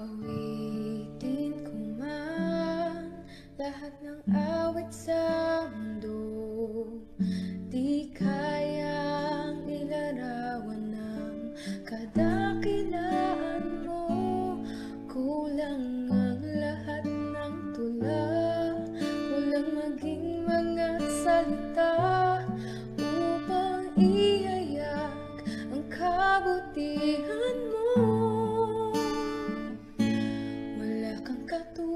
Awitin ko man lahat ng awit sa mundo, di kayang ilarawan ng kadakilaan mo. Kulang ang lahat ng tula, kulang maging mga salita upang ihayag ang kabutihan mo. Wala kang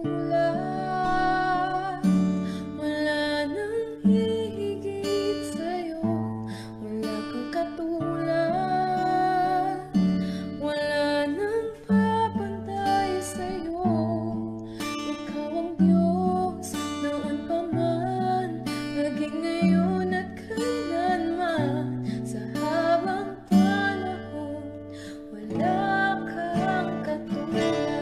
katulad, wala nang hihigit sa'yo. Wala kang katulad, wala nang papantay sa'yo. Ikaw ang Diyos noon pa man, maging ngayon at kailanman. Sa habang panahon, wala kang katulad.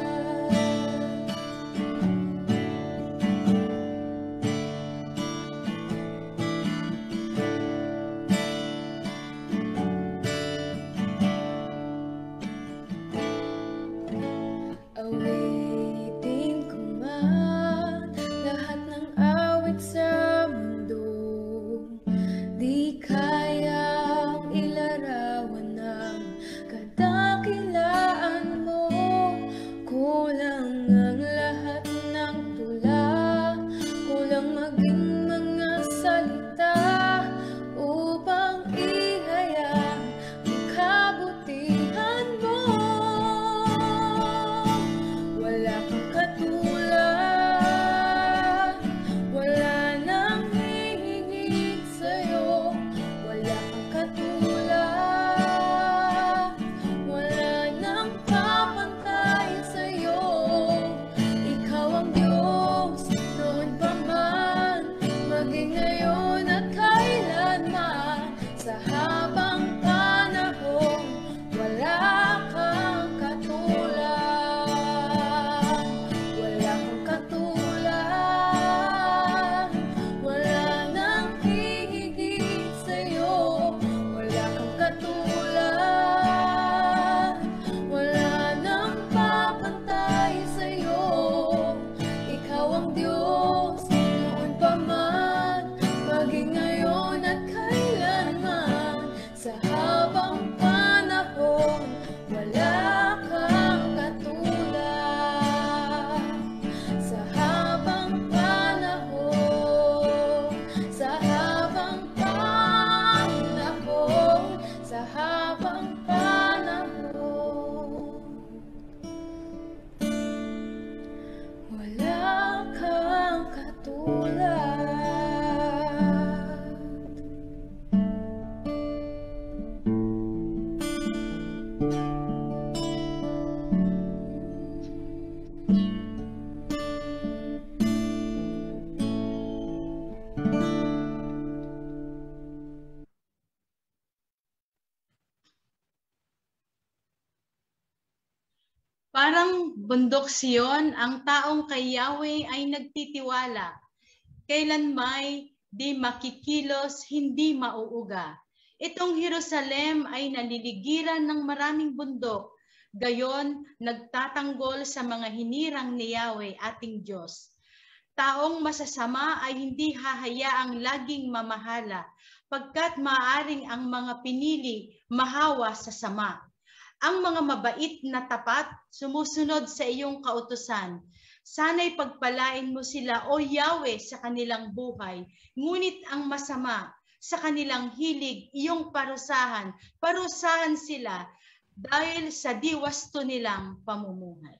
Awitin ko man lahat ng awit sa mundo, di kayang ilarawan ng kadakilaan mo. Kulang ang lahat ng tula, kulang maging mga salita upang ihayag ang kabutihan mo. Wala kang katulad, wala nang hihigit sa'yo. Wala kang katulad, wala nang papantay sa'yo. Ikaw ang Diyos noon pa man, maging ngayon at kailanman. Sa habang panahon, wala kang katulad. Wala kang katulad, wala nang hihigit sa'yo. Wala kang katulad, wala nang papantay sa'yo. Ikaw ang Diyos noon pa man, maging ngayon at kailanman. Sa habang panahon, wala kang katulad. Sa habang panahon, sa habang panahon, sa habang panahon, wala kang katulad. Parang bundok Siyon, ang taong kay Yahweh ay nagtitiwala. Kailan may di makikilos, hindi mauuga. Itong Jerusalem ay naliligiran ng maraming bundok. Gayon, nagtatanggol sa mga hinirang ni Yahweh, ating Diyos. Taong masasama ay hindi hahayaang laging mamahala, pagkat maaring ang mga pinili mahawa sa sama. Ang mga mabait na tapat, sumusunod sa iyong kautusan. Sana'y pagpalain mo sila, O Yahweh, sa kanilang buhay. Ngunit ang masama, sa kanilang hilig, iyong parusahan. Parusahan sila dahil sa diwasto nilang pamumuhay.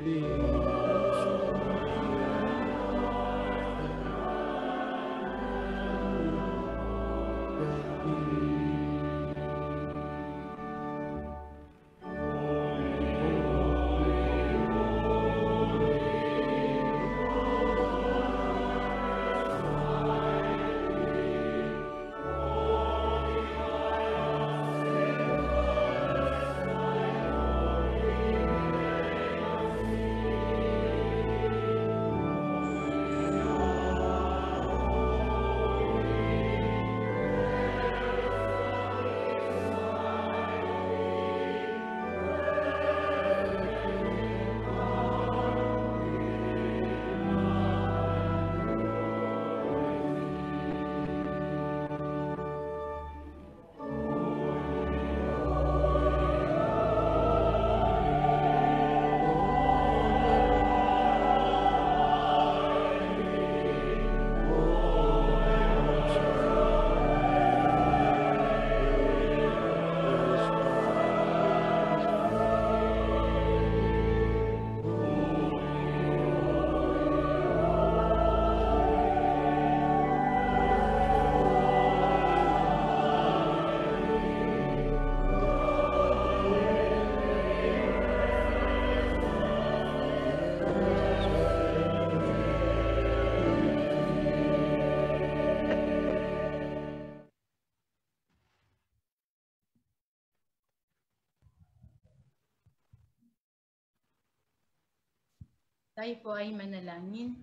Tayo po ay manalangin.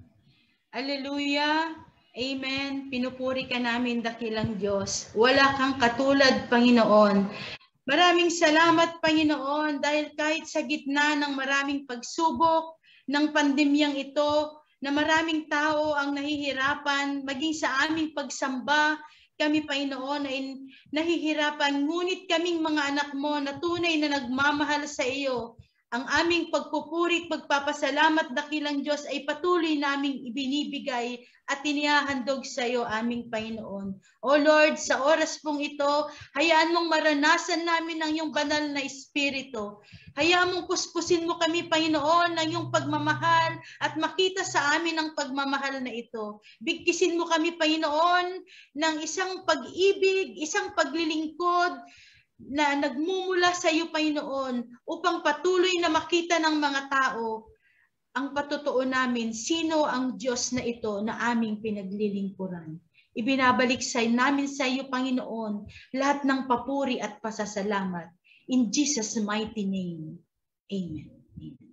Alleluia! Amen! Pinupuri ka namin, dakilang Diyos. Wala kang katulad, Panginoon. Maraming salamat, Panginoon, dahil kahit sa gitna ng maraming pagsubok ng pandemyang ito, na maraming tao ang nahihirapan, maging sa aming pagsamba, kami, Panginoon, ay nahihirapan. Ngunit kaming mga anak mo na tunay na nagmamahal sa iyo, ang aming pagpupuri at pagpapasalamat, dakilang Diyos, ay patuloy naming ibinibigay at inihahandog sa iyo, aming Panginoon. O Lord, sa oras pong ito, hayaan mong maranasan namin ang iyong banal na Espiritu. Hayaan mong puspusin mo kami, Panginoon, ng iyong pagmamahal at makita sa amin ang pagmamahal na ito. Bigkisin mo kami, Panginoon, ng isang pag-ibig, isang paglilingkod, na nagmumula sa iyo, Panginoon, upang patuloy na makita ng mga tao ang patotoo namin, sino ang Diyos na ito na aming pinaglilingkuran. Ibinabalik namin sa iyo, Panginoon, lahat ng papuri at pasasalamat. In Jesus' mighty name, Amen. Amen.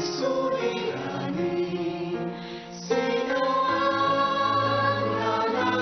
Sino ang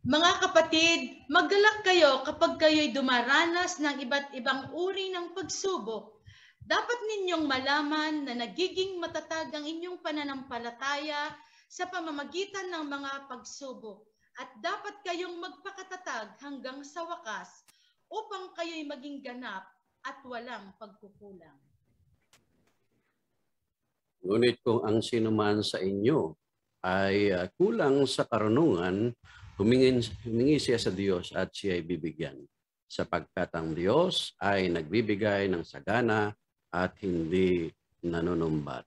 Mga kapatid, maggalak kayo kapag kayo'y dumaranas ng iba't ibang uri ng pagsubok. Dapat ninyong malaman na nagiging matatag ang inyong pananampalataya sa pamamagitan ng mga pagsubok at dapat kayong magpakatatag hanggang sa wakas upang kayo'y maging ganap at walang pagkukulang. Ngunit kung ang sinuman sa inyo ay kulang sa karunungan, humingi siya sa Diyos at siya ay bibigyan. Sapagkat ang Diyos ay nagbibigay ng sagana at hindi nanunumbat.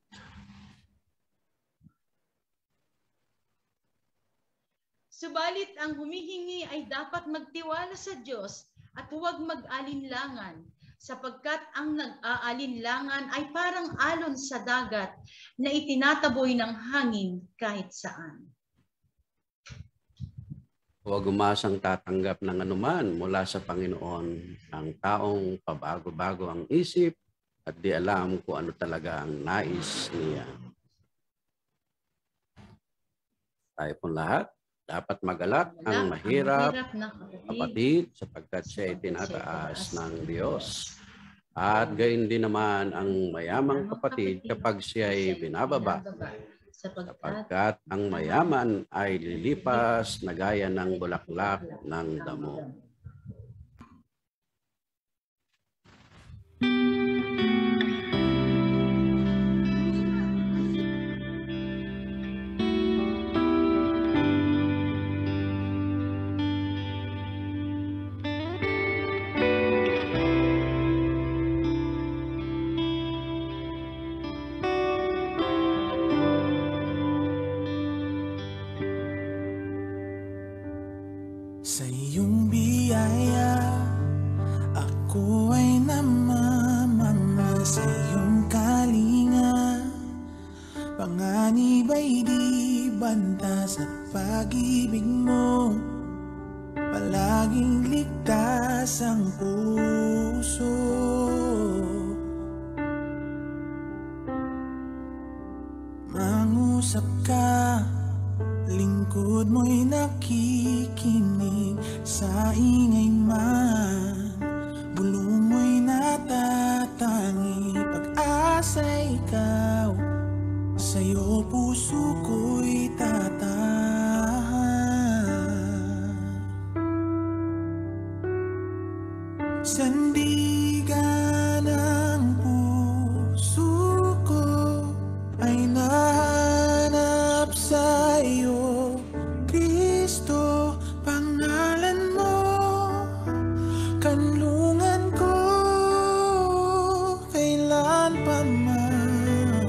Subalit ang humihingi ay dapat magtiwala sa Diyos at huwag mag-alinlangan, sapagkat ang nag-aalinlangan ay parang alon sa dagat na itinataboy ng hangin kahit saan. Huwag umasang tatanggap ng anuman mula sa Panginoon ang taong pabago-bago ang isip at di alam kung ano talaga ang nais niya. Tayo pong lahat, dapat magalak ang mahirap na kapatid sapagkat siya ay tinataas ng Diyos. At gayon din naman ang mayamang kapatid kapag siya ay binababa. Sapagkat ang mayaman ay lilipas na gaya ng bulaklak ng damo. Sa iyong biyaya, ako ay namamana. Sa iyong kalinga, panganib ay di banta. Sa pag-ibig mo, palaging ligtas ang puso. Mangusap ka, lingkod mo'y nakikinig. Sa ingay man, bulong mo'y natatangi. Pag-asa'y ikaw, sa'yo puso ko'y tatahan. Sandigan ng puso ko ay nahanap sa'yo, Kristo, pangalan mo, kanlungan ko, kailan pa man.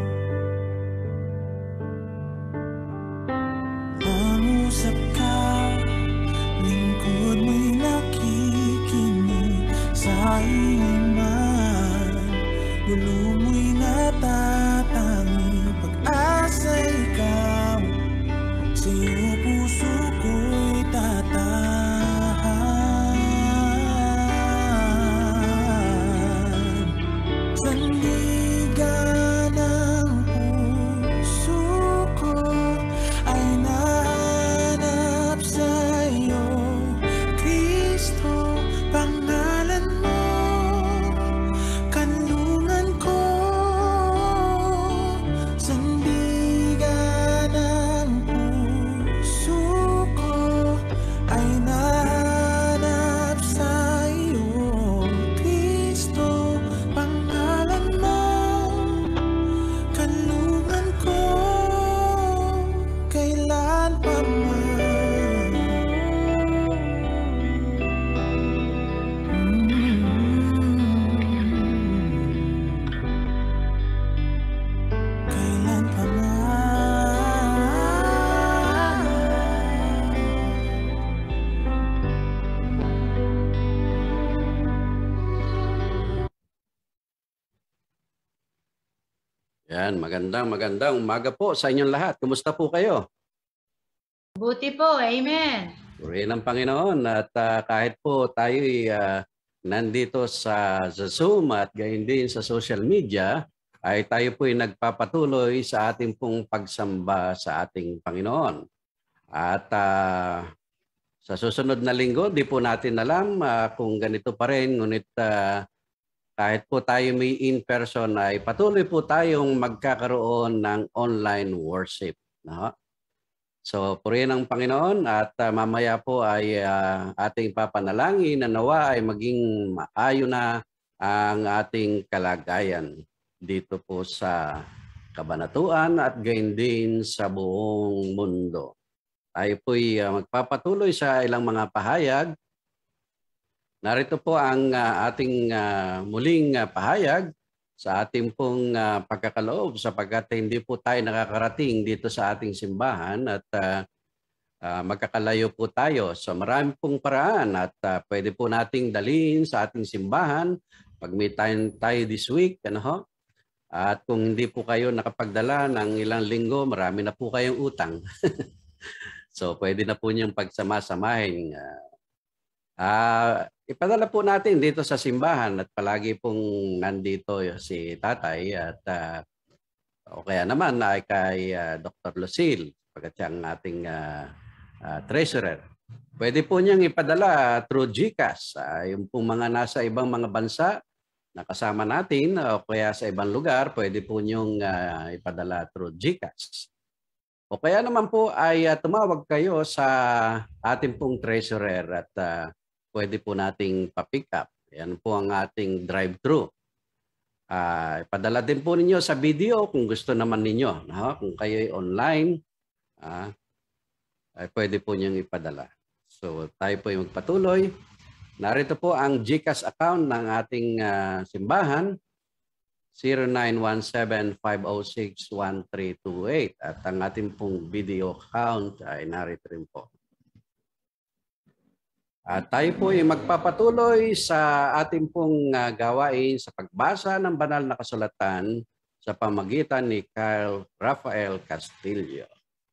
Mangusap ka, lingkod mo'y nakikinig. Sa ingay man, gulo mo'y natatangi. Pag-asa'y ikaw, sa'yo puso ko'y tatahan. Sandigan ng puso ko ay nahanap sa'yo, Kristo, pangalan mo, kanlungan ko. Sandigan ng puso ko ay nahanap sa'yo, Kristo, pangalan mo, kanlungan ko, kailan pa man. Kailan pa man. Yan, magandang umaga po sa inyong lahat. Kumusta po kayo? Buti po, amen. Purihin ang Panginoon at kahit po tayo'y nandito sa Zoom at gayon din sa social media, ay tayo po'y nagpapatuloy sa ating pong pagsamba sa ating Panginoon. At Sa susunod na linggo, di po natin alam kung ganito pa rin. Ngunit kahit po tayo may in-person ay patuloy po tayong magkakaroon ng online worship. No? So, purihin ang Panginoon at mamaya po ay ating papanalangin na nawa ay maging maayo na ang ating kalagayan dito po sa Kabanatuan at gayon din sa buong mundo. Tayo po'y magpapatuloy sa ilang mga pahayag. Narito po ang ating muling pahayag sa ating pong pagkakaloob sapagkat hindi po tayo nakakarating dito sa ating simbahan at magkakalayo po tayo. So marami pong paraan at pwede po nating dalhin sa ating simbahan pag may tayo this week. At kung hindi po kayo nakapagdala ng ilang linggo, marami na po kayong utang. So pwede na po niyong pagsama-samahin. Ipadala po natin dito sa simbahan at palagi pong nandito si tatay at o kaya naman ay kay Dr. Lucille pagkat siyang ating treasurer. Pwede po niyang ipadala through GCash. Yung pong mga nasa ibang mga bansa na kasama natin o kaya sa ibang lugar, pwede po niyong ipadala through GCash. O kaya naman po ay tumawag kayo sa ating pong treasurer at pwede po nating pa-pick up. Yan po ang ating drive-thru. Ipadala din po ninyo sa video kung gusto naman ninyo. Kung kayo ay online, ay pwede po niyong ipadala. So tayo po yung magpatuloy. Narito po ang GCash account ng ating simbahan, 0917-506-1328. At ang ating pong video account ay narito rin po. At tayo po ay magpapatuloy sa ating pong gawain sa pagbasa ng banal na kasulatan sa pamagitan ni Kyle Rafael Castillo.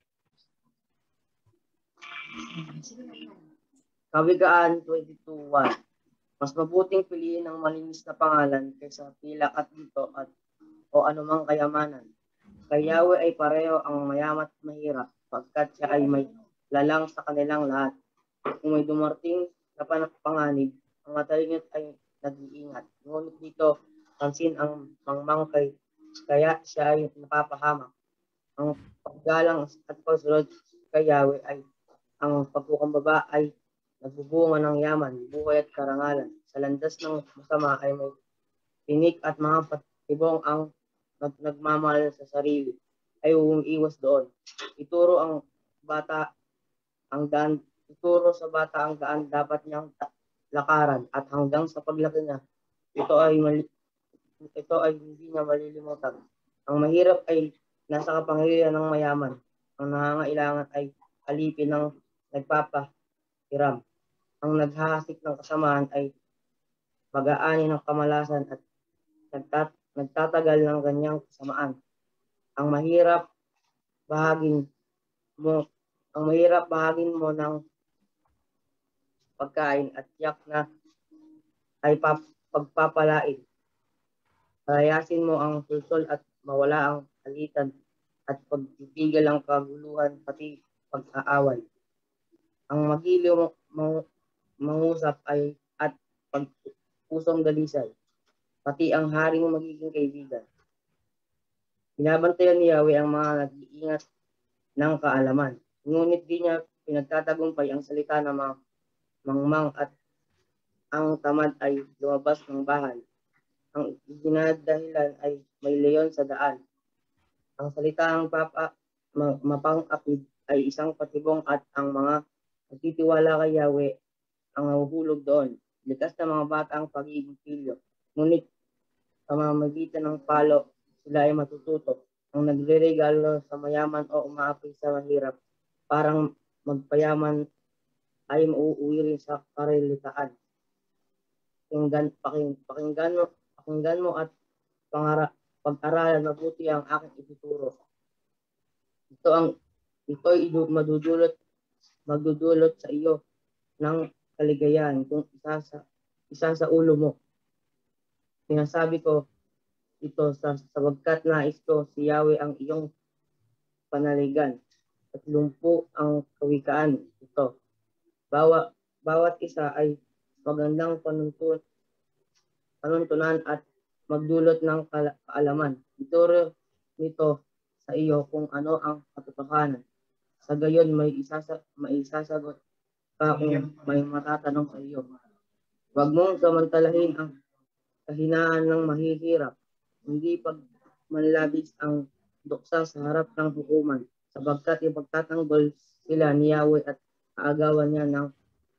Kawikaan 22:1. Mas mabuting piliin ang malinis na pangalan kaysa pilak at dito at o anumang kayamanan. Kay Yahweh ay pareho ang mayaman at mahirap pagkat siya ay may lalang sa kanilang lahat. Kung may dumarting na panganib, ang matalingit ay nag-iingat. Ngunit dito, pansin ang mangmangkay, kaya siya ay napapahamak. Ang paggalang at pagsunod kay Yahweh ay ang pagkukumbaba ay nagbubunga ng yaman, buhay at karangalan. Sa landas ng masama ay may tinik at mga patibong ang nagmamahal sa sarili ay umiiwas doon. Ituro ang bata ang daan. Ituro sa bata ang daan dapat niyang lakaran at hanggang sa paglaki niya, ito ay hindi niya malilimutan. Ang mahirap ay nasa kapangyarihan ng mayaman. Ang nangangailangan ay alipin ng nagpapahiram. Ang naghahasik ng kasamaan ay mag-aani ng kamalasan at nagtatagal ng ganyang kasamaan. Ang mahirap bahagin mo ng pagkain at tiyak na ay pagpapalain. Palayasin mo ang sulsol at mawala ang alitan at pagpipigil ang kaguluhan pati pag-aaway. Ang magiliw mangusap ay at pagpusong dalisay, pati ang haring magiging kaibigan. Binabantayan ni Yahweh ang mga nag-iingat ng kaalaman. Ngunit di niya pinagtatagumpay ang salita ng mga mangmang at ang tamad ay lumabas ng bahay. Ang ginadahilan ay may leon sa daan. Ang salita ng mapang-apid ay isang patibong at ang mga nagtitiwala kay Yahweh ang nahuhulog doon. Likas na mga bata ang pag-ibig-pilyo. Ngunit sa mamamagitan ng palo, sila ay matututo. Ang nagre-regalo sa mayaman o umaapoy sa mahirap, parang magpayaman ay mauuwi rin sa karilitaan. Pakinggan mo at pag-aralan mabuti ang aking ituturo. Ito'y magdudulot sa iyo ng kaligayahan kung isa sa ulo mo. Sinasabi ko ito sabagkat nais ko si Yahweh ang iyong panaligan at lumpo ang kawikaan ito. Bawat isa ay magandang panuntunan at magdulot ng kaalaman. Ituro nito sa iyo kung ano ang katotohanan. Sa gayon may isasagot ka kung may matatanong sa iyo. Huwag mong samantalahin ang kahinaan ng mahihirap, hindi pagmanlabis ang duksa sa harap ng hukuman, sabagkat ipagtatanggol sila ni Yahweh at aagawan niya ng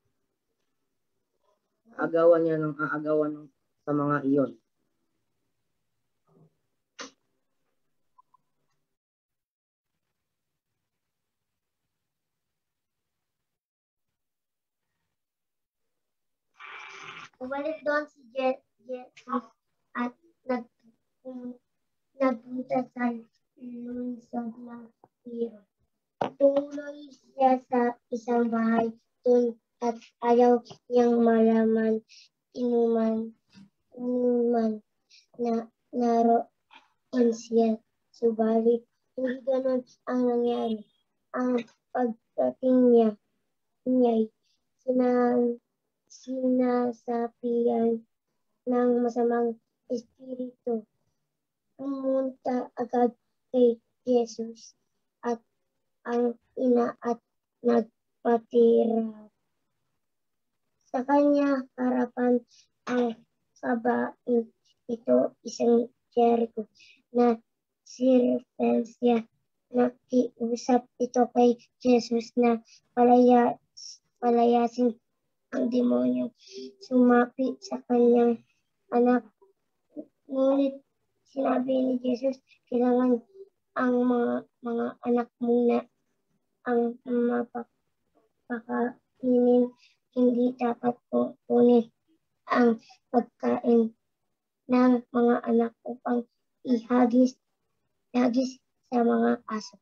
sa mga iyon. Bumalik doon si Jesus at nagpunta sa lungsod ng Tiro. Tumuloy siya sa isang bahay doon at ayaw niyang malaman inuman na naroon siya. Subalit, hindi ganon ang nangyari. Ang pagdating niya'y sinasapian ng masamang espiritu. Pumunta agad kay Jesus at ang ina at nagpatira sa kanya harapan ang babaeng ito, isang Jericho na sirpensya. Nakiusap ito kay Jesus na palayasin ang demonyo. Sumapi sa kanyang anak. Ngunit sinabi ni Jesus, kailangan ang mga anak muna ang mapakainin. Hindi dapat kunin ang pagkain ng mga anak upang ihagis sa mga aso.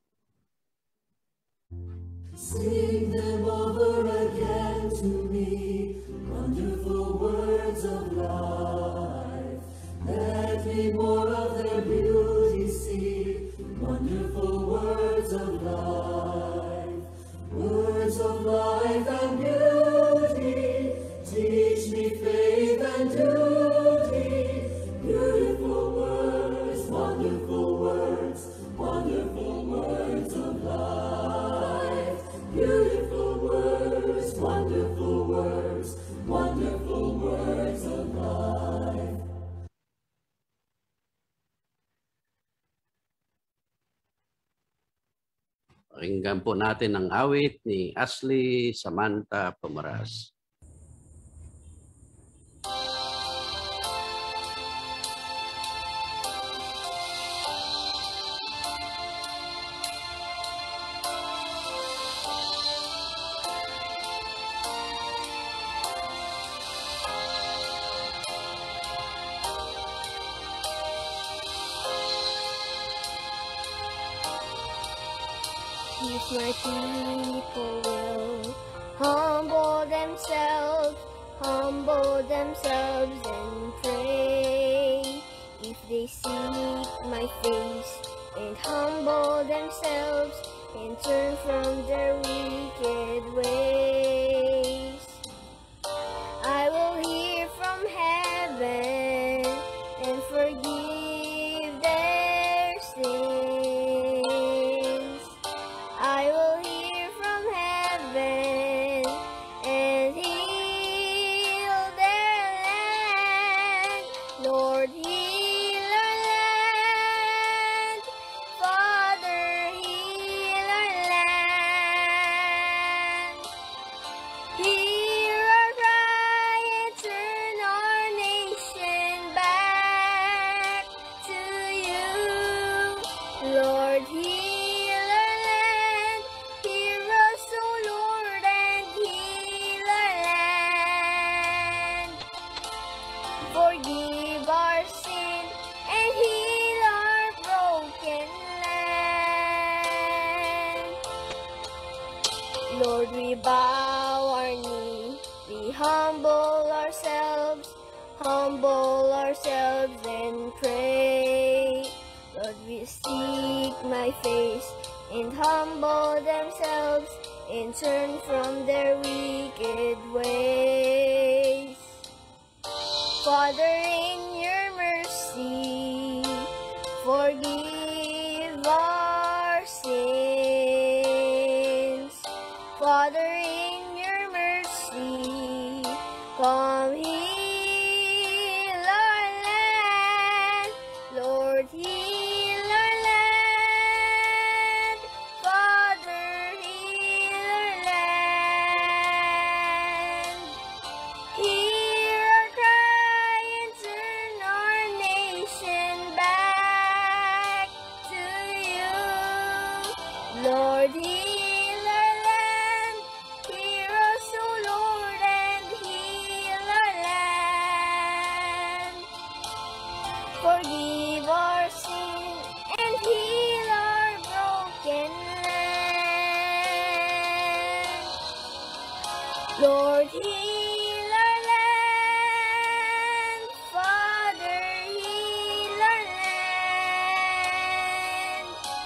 Sing them over again to me, wonderful words of life. Let me more of their beauty see, wonderful words of life. Words of life and beauty, teach me faith and duty. Beautiful words, wonderful words, wonderful words of life. Beautiful words, wonderful words, wonderful words of life. Pakinggan po natin ang awit ni Ashley Samantha Pumaras. If my people will humble themselves and pray, if they seek my face and humble themselves and turn from their wicked ways, I will hear from heaven and forgive their sins. I will hear from heaven and heal their land. Lord, heal our land. Father, heal our land. Hear our cry and turn our nation back to you. Lord, heal our land. Hear us, O Lord, and heal our land. Forgive our sin and heal our broken land. Lord, we bow our knee, we humble ourselves and pray. Lord, we seek my face and humble themselves and turn from their wicked ways. Father, in your mercy, forgive our sins. Father, in your mercy, come heal our land. Lord, heal our land. Father, heal our land. Hear our cry and turn our nation back to you. Lord, heal our land. Hear us, O Lord, and heal our land. Forgive our sin and heal our broken land. Lord, heal our land. Father, heal our land.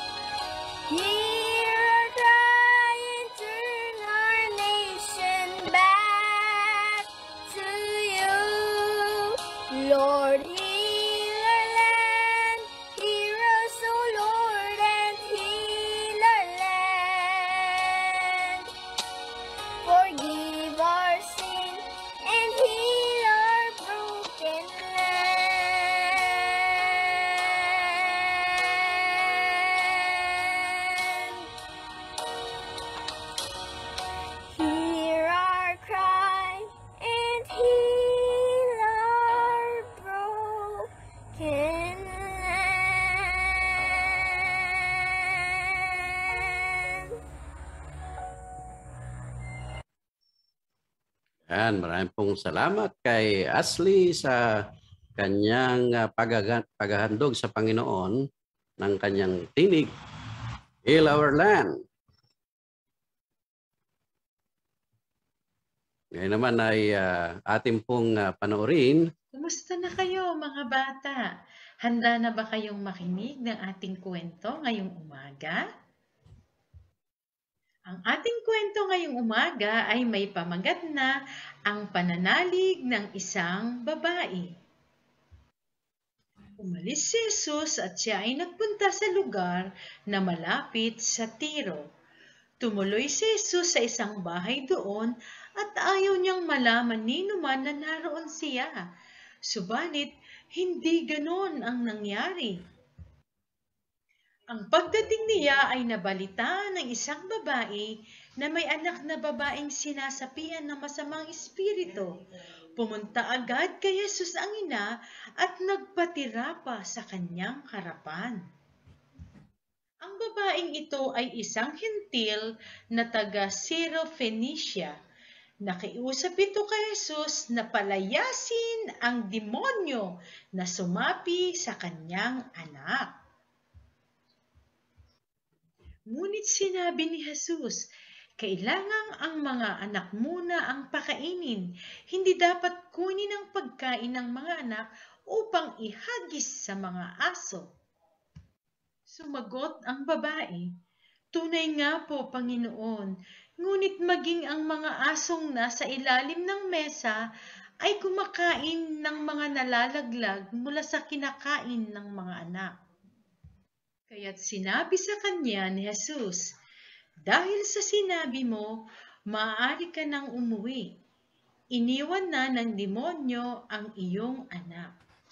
Hear our cry and turn our nation back to you. Lord, heal our land. Hear us, O Lord, and heal our land. Forgive our sin and heal our broken land. Hear our cry and heal our broken land. Yan, maraming pong salamat kay Ashley sa kanyang paghahandog sa Panginoon ng kanyang tinig, Heal Our Land. Ngayon naman ay ating pong panoorin. Kumusta na kayo mga bata? Handa na ba kayong makinig ng ating kwento ngayong umaga? Ang ating kwento ngayong umaga ay may pamagat na ang pananalig ng isang babae. Umalis si Jesus at siya ay nagpunta sa lugar na malapit sa Tiro. Tumuloy si Jesus sa isang bahay doon at ayaw niyang malaman ni numan na naroon siya. Subalit, hindi ganon ang nangyari. Ang pagdating niya ay nabalita ng isang babae na may anak na babaeng sinasapian ng masamang espiritu. Pumunta agad kay Jesus ang ina at nagpatira pa sa kanyang harapan. Ang babaeng ito ay isang hentil na taga Syrophoenicia. Nakiusap ito kay Jesus na palayasin ang demonyo na sumapi sa kanyang anak. Ngunit sinabi ni Jesus, kailangang ang mga anak muna ang pakainin. Hindi dapat kunin ang pagkain ng mga anak upang ihagis sa mga aso. Sumagot ang babae, tunay nga po, Panginoon, ngunit maging ang mga asong nasa ilalim ng mesa ay kumakain ng mga nalalaglag mula sa kinakain ng mga anak. Kaya't sinabi sa kanya ni Jesus, dahil sa sinabi mo, maaari ka nang umuwi. Iniwan na ng demonyo ang iyong anak.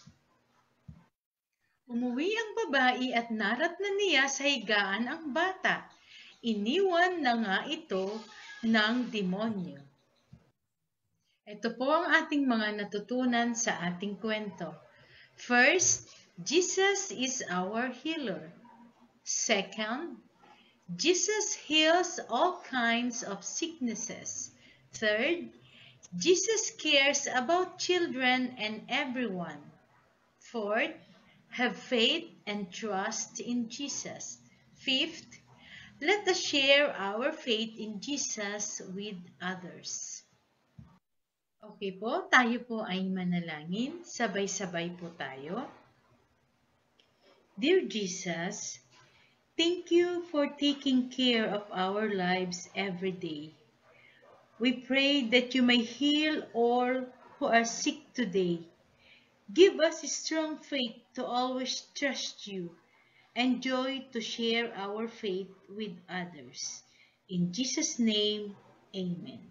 Umuwi ang babae at naratnan niya sa higaan ang bata. Iniwan na nga ito ng demonyo. Ito po ang ating mga natutunan sa ating kwento. First, Jesus is our healer. Second, Jesus heals all kinds of sicknesses. Third, Jesus cares about children and everyone. Fourth, have faith and trust in Jesus. Fifth, let us share our faith in Jesus with others. Okay po, tayo po ay manalangin. Sabay-sabay po tayo. Dear Jesus, Thank you for taking care of our lives every day. We pray that you may heal all who are sick today. Give us strong faith to always trust you and joy to share our faith with others. In Jesus' name, Amen.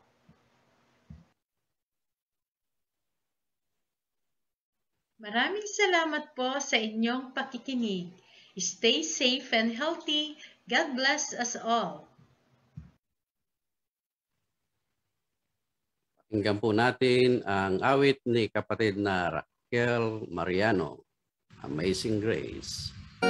Maraming salamat po sa inyong pakikinig. Stay safe and healthy. God bless us all. Pakinggan po natin ang awit ni kapatid na Raquel Mariano, Amazing Grace.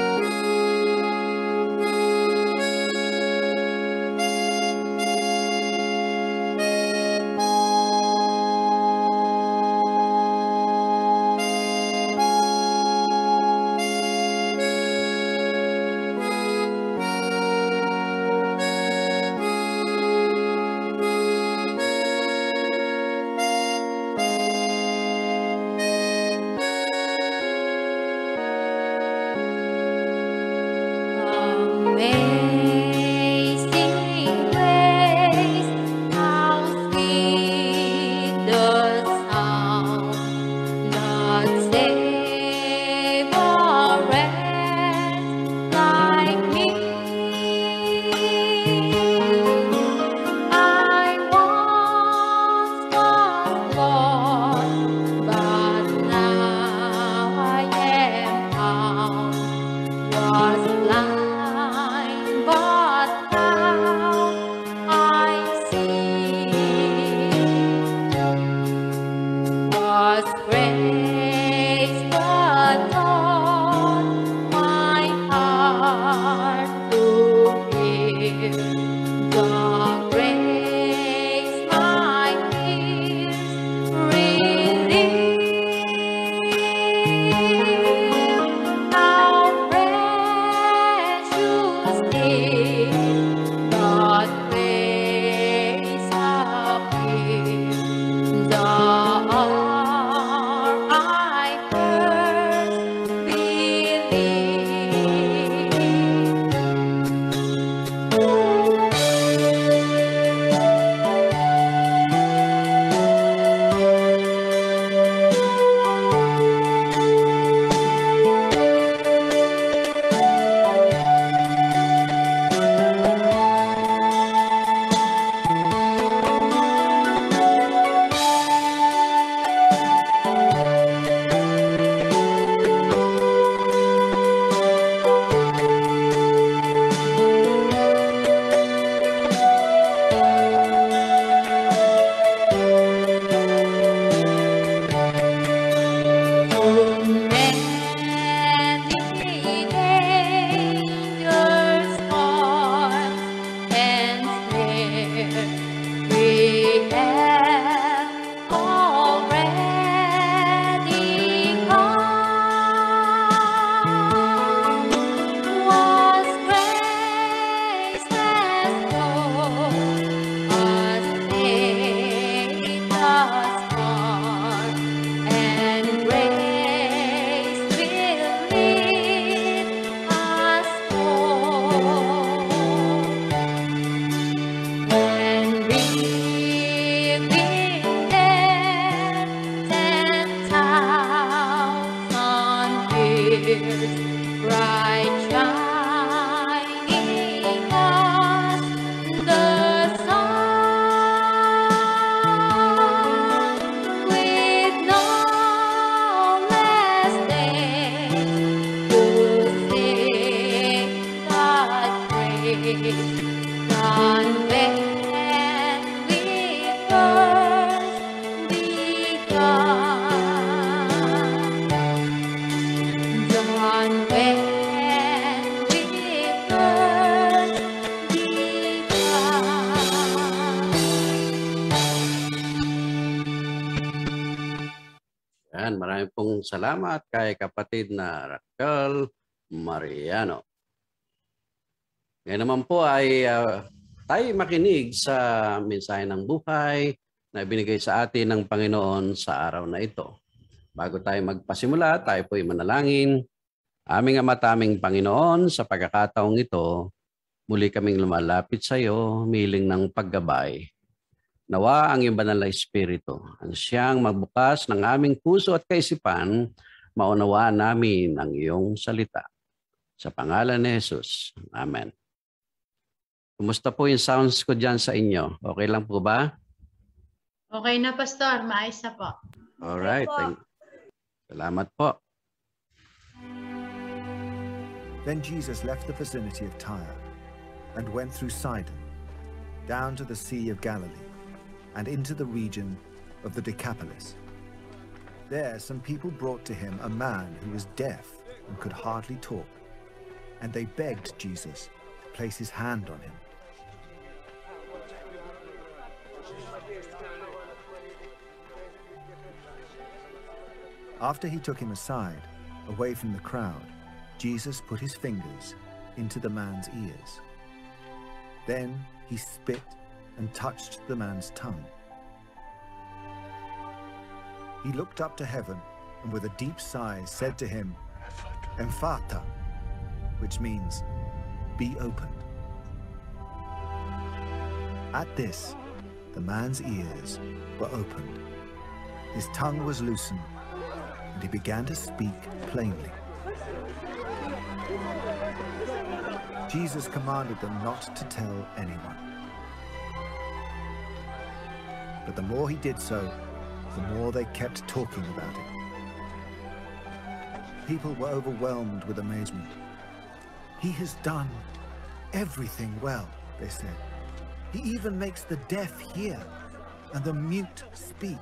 Amazing grace, how sweet the sound that saved a wretch like me. I once was lost, but now I am found. Was blind, but now I see. Was grace what taught my heart to fear? The grace my fears relieved. How precious is that grace appeared. The hour I first bright shining as the sun, with no less days to sing that praise than when we first begun. Than when we first begun. Yan, maraming pong salamat kay kapatid na Raquel Mariano. Ngayon naman po ay tayo makinig sa mensahe ng buhay na binigay sa atin ng Panginoon sa araw na ito. Bago tayo magpasimula, tayo po ay manalangin. Aming amataming Panginoon, sa pagkakataong ito, muli kaming lumalapit sa iyo, miling ng paggabay. Nawa ang iyong banal na Espiritu, ang siyang magbukas ng aming puso at kaisipan, maunawaan namin ang iyong salita. Sa pangalan ni Jesus. Amen. Kumusta po yung sounds ko dyan sa inyo? Okay lang po ba? Okay na, Pastor. Maayos na po. Alright. Salamat po. Then Jesus left the vicinity of Tyre and went through Sidon, down to the Sea of Galilee, and into the region of the Decapolis. There some people brought to him a man who was deaf and could hardly talk, and they begged Jesus to place his hand on him. After he took him aside, away from the crowd, Jesus put his fingers into the man's ears. Then he spit and touched the man's tongue. He looked up to heaven and with a deep sigh said to him, Emphata, which means, be opened. At this, the man's ears were opened. His tongue was loosened, and he began to speak plainly. Jesus commanded them not to tell anyone. But the more he did so, the more they kept talking about it. People were overwhelmed with amazement. He has done everything well, they said. He even makes the deaf hear and the mute speak.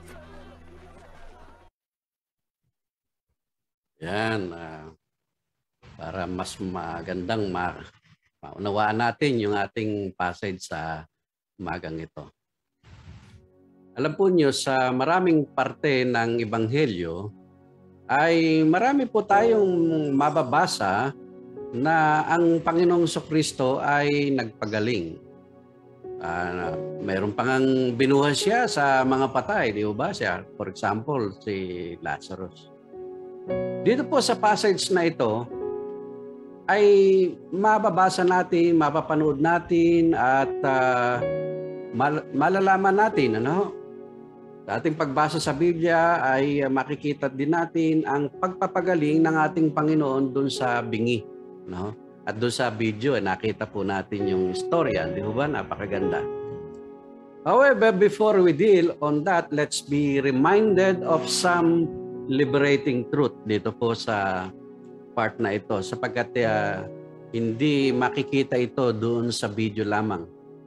Yan, para mas magandang maunawaan natin yung ating passage sa umagang ito. Alam po niyo, sa maraming parte ng Ebanghelyo ay marami po tayong mababasa na ang Panginoong Jesucristo ay nagpagaling. Mayroon pang binuhas siya sa mga patay, di ba siya? For example, si Lazarus. Dito po sa passage na ito ay mababasa natin, mapapanood natin at malalaman natin, ano? Sa ating pagbasa sa Biblia ay makikita din natin ang pagpapagaling ng ating Panginoon doon sa bingi, no? At doon sa video, nakita po natin yung istorya, di ba? Napakaganda. However, before we deal on that, let's be reminded of some liberating truth dito po sa part na ito sapagkat hindi makikita ito doon sa video lamang.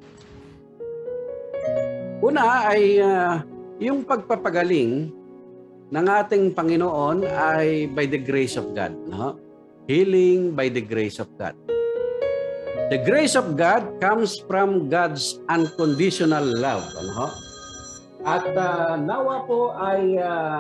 Una ay yung pagpapagaling ng ating Panginoon ay by the grace of God, no? Healing by the grace of God. The grace of God comes from God's unconditional love, ano? At nawa po ay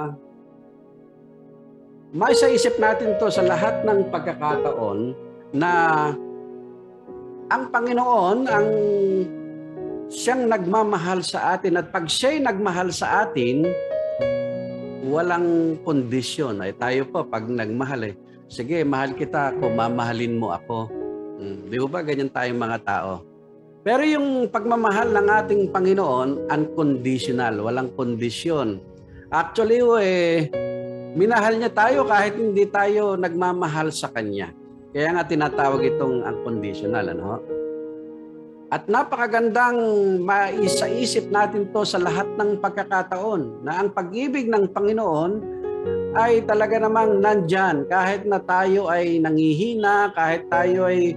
maisaisip natin to sa lahat ng pagkakataon na ang Panginoon ang siyang nagmamahal sa atin at pag siya'y nagmahal sa atin, walang kondisyon. Ay tayo po pag nagmahal sige, mahal kita ako, mamahalin mo ako. Di ba ganyan tayong mga tao? Pero yung pagmamahal ng ating Panginoon, unconditional, walang kondisyon. Actually, minahal niya tayo kahit hindi tayo nagmamahal sa Kanya. Kaya nga tinatawag itong unconditional, ano? At napakagandang maisaisip natin to sa lahat ng pagkakataon na ang pag-ibig ng Panginoon ay talaga namang nandyan kahit na tayo ay nangihina, kahit tayo ay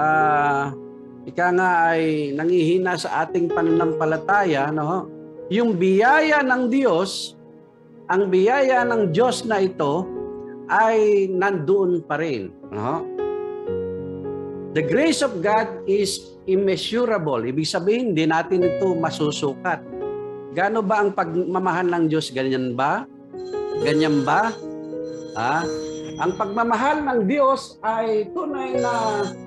nangihina sa ating pananampalataya, no? Yung biyaya ng Diyos, ang biyaya ng Diyos na ito ay nandoon pa rin, no? The grace of God is immeasurable. Ibig sabihin, hindi natin ito masusukat. Gaano ba ang pagmamahal ng Diyos? Ganyan ba? Ganyan ba? Ang pagmamahal ng Diyos ay tunay na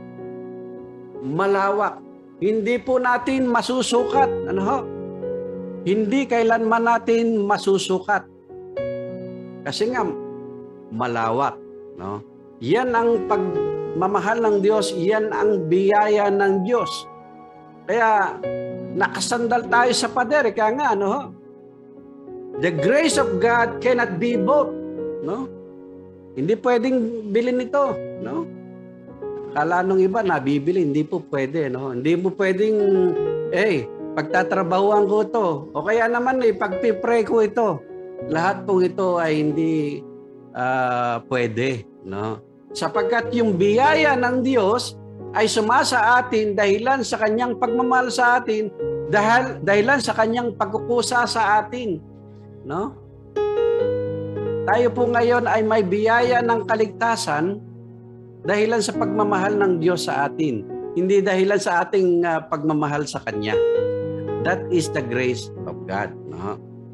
malawak. Hindi po natin masusukat. Ano ho? Hindi kailanman natin masusukat. Kasi nga, malawak. No? Yan ang pagmamahal ng Diyos, yan ang biyaya ng Diyos. Kaya nakasandal tayo sa pader, kaya nga, no? The grace of God cannot be bought, no? Hindi pwedeng bilhin ito, no? Kala nung iba nabibili, hindi po pwede, no? Hindi mo pwedeng, pagtatrabahuan ko ito, o kaya naman pagpipray ko ito. Lahat po ito ay hindi pwede, no? Sapagkat yung biyaya ng Diyos ay sumasa atin dahilan sa kanyang pagmamahal sa atin, dahilan sa kanyang pagkukusa sa atin, no? Tayo po ngayon ay may biyaya ng kaligtasan dahilan sa pagmamahal ng Diyos sa atin, hindi dahilan sa ating pagmamahal sa Kanya. That is the grace of God, no?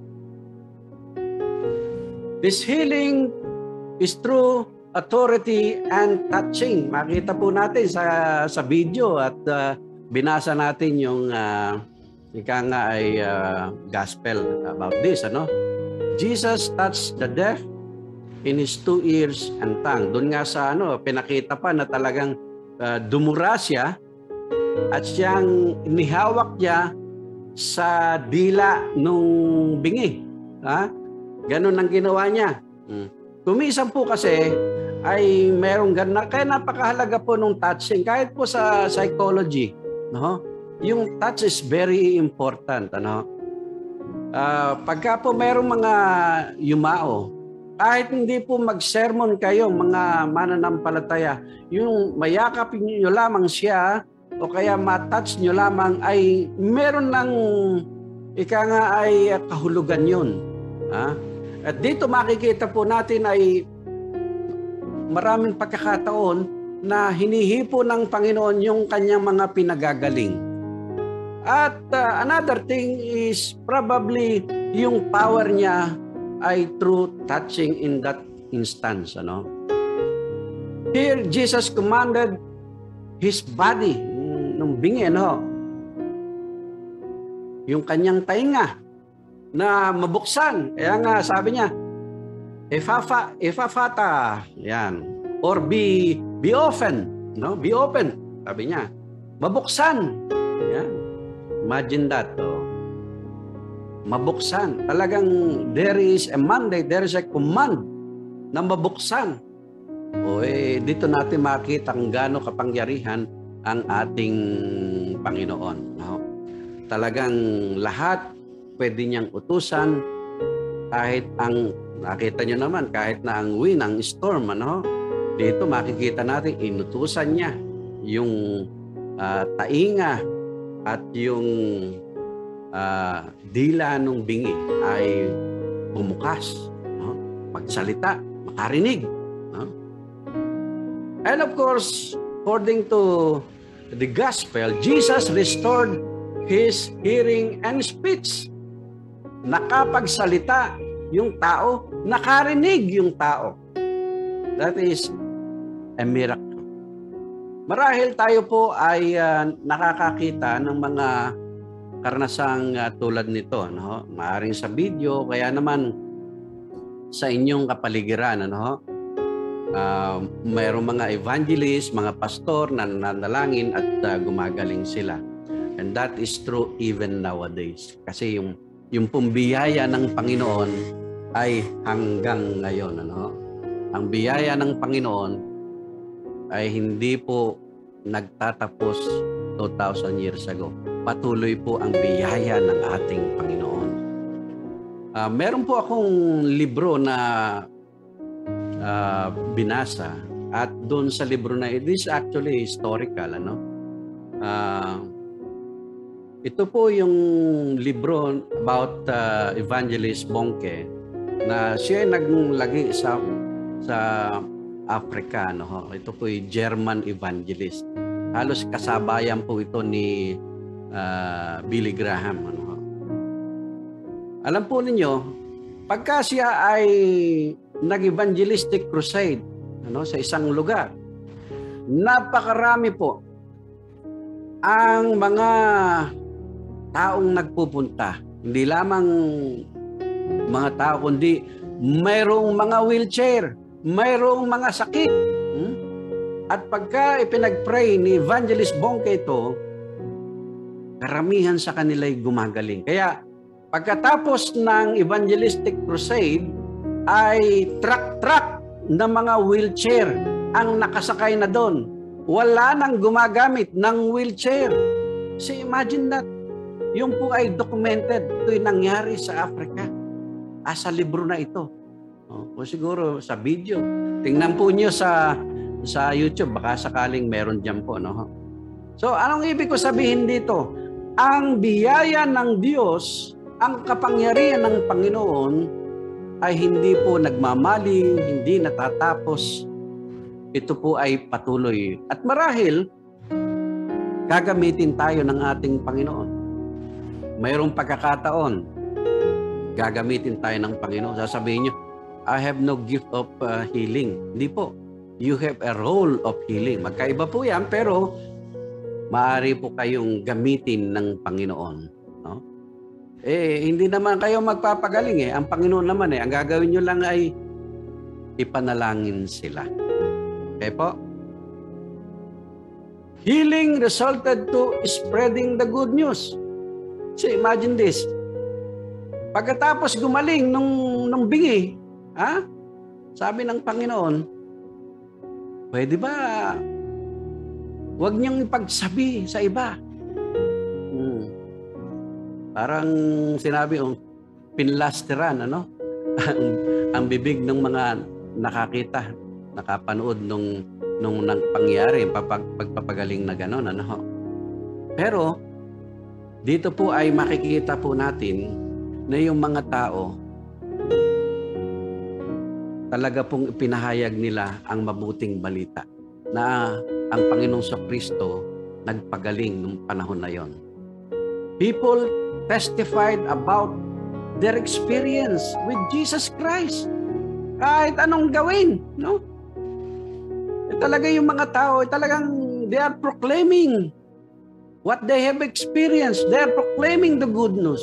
This healing is through authority and touching. Makita po natin sa video at binasa natin yung ika nga ay gospel about this, ano? Jesus touched the deaf in his 2 ears and tongue. Doon nga sa pinakita pa na talagang dumura siya at siyang inihawak niya sa dila nung bingi. Ha? Ganun ang ginawa niya. Kumisan po kasi ay merong ganun. Kaya napakahalaga po nung touching. Kahit po sa psychology, no? Yung touch is very important, ano? Pagka po merong mga yumao, kahit hindi po mag-sermon kayo, mga mananampalataya, yung mayakap nyo lamang siya o kaya matouch nyo lamang ay meron ng ika nga ay kahulugan yun. Ha? At dito makikita po natin ay maraming pagkakataon na hinihipo ng Panginoon yung kanyang mga pinagagaling. At another thing is probably yung power niya ay through touching in that instance, ano? Here Jesus commanded his body nung bingi, no? Yung kanyang tainga na mabuksan. Kaya nga sabi niya, Ephaphatha, yan. Or be open, no? Be open, sabi niya. Mabuksan. Yan. Imagine that, oh. Mabuksan. Talagang there is a mandate, there is a command na mabuksan. O dito natin makita kung gaano kapangyarihan ang ating Panginoon. No? Talagang lahat pwede niyang utusan kahit ang, nakita niyo naman, kahit na ang wind, ang storm, ano? Dito makikita natin, inutusan niya yung tainga at yung dila nung bingi ay bumukas, no? Magsalita, makarinig, no? And of course, according to the gospel, Jesus restored his hearing and speech. Nakapagsalita yung tao, nakarinig yung tao. That is a miracle. Marahil tayo po ay nakakakita ng mga karanasang tulad nito, no? Maaring sa video, kaya naman sa inyong kapaligiran, ano? Mayroong mga evangelist, mga pastor na nanalangin at gumagaling sila. And that is true even nowadays. Kasi yung pumbiyaya ng Panginoon ay hanggang ngayon, ano? Ang biyaya ng Panginoon ay hindi po nagtatapos 2,000 years ago. Patuloy po ang biyaya ng ating Panginoon. Meron po akong libro na binasa at doon sa libro na it is actually historical, ano? Ito po yung libro about Evangelist Bonnke na siya naglagi sa Africa, no? Ito po yung German evangelist. Halos kasabayan po ito ni Billy Graham, ano? Alam po ninyo, pagka siya ay nag-evangelistic crusade, ano, sa isang lugar, napakarami po ang mga taong nagpupunta. Hindi lamang mga tao, kundi mayroong mga wheelchair, mayroong mga sakit, At pagka ipinag-pray ni Evangelist Bongke ito, karamihan sa kanila ay gumagaling. Kaya pagkatapos ng evangelistic crusade, ay truck na mga wheelchair ang nakasakay na doon. Wala nang gumagamit ng wheelchair. So imagine that. Yung po ay documented. Ito'y nangyari sa Africa. Sa libro na ito. O siguro sa video. Tingnan po nyo sa YouTube. Baka sakaling meron dyan po. No? So anong ibig ko sabihin dito? Ang biyaya ng Diyos, ang kapangyarihan ng Panginoon ay hindi po nagmamaling, hindi natatapos. Ito po ay patuloy. At marahil, gagamitin tayo ng ating Panginoon. Mayroong pagkakataon, gagamitin tayo ng Panginoon. Sasabihin nyo, I have no gift of healing. Hindi po. You have a role of healing. Magkaiba po yan, pero maaari po kayong gamitin ng Panginoon. No? Hindi naman kayo magpapagaling. Ang Panginoon naman, ang gagawin nyo lang ay ipanalangin sila. Okay po? Healing resulted to spreading the good news. So imagine this. Pagkatapos gumaling nung bingi, sabi ng Panginoon, pwede ba huwag niyong ipagsabi sa iba? Parang sinabi, pinlasteran, ang bibig ng mga nakakita, nakapanood nung pangyari, pagpapagaling na gano'n, Pero, dito po ay makikita po natin na yung mga tao, talaga pong ipinahayag nila ang mabuting balita na ang Panginoong Kristo nagpagaling nung panahon na yon. People testified about their experience with Jesus Christ. Kahit anong gawin, no? Talaga yung mga tao, talagang they are proclaiming what they have experienced. They are proclaiming the good news.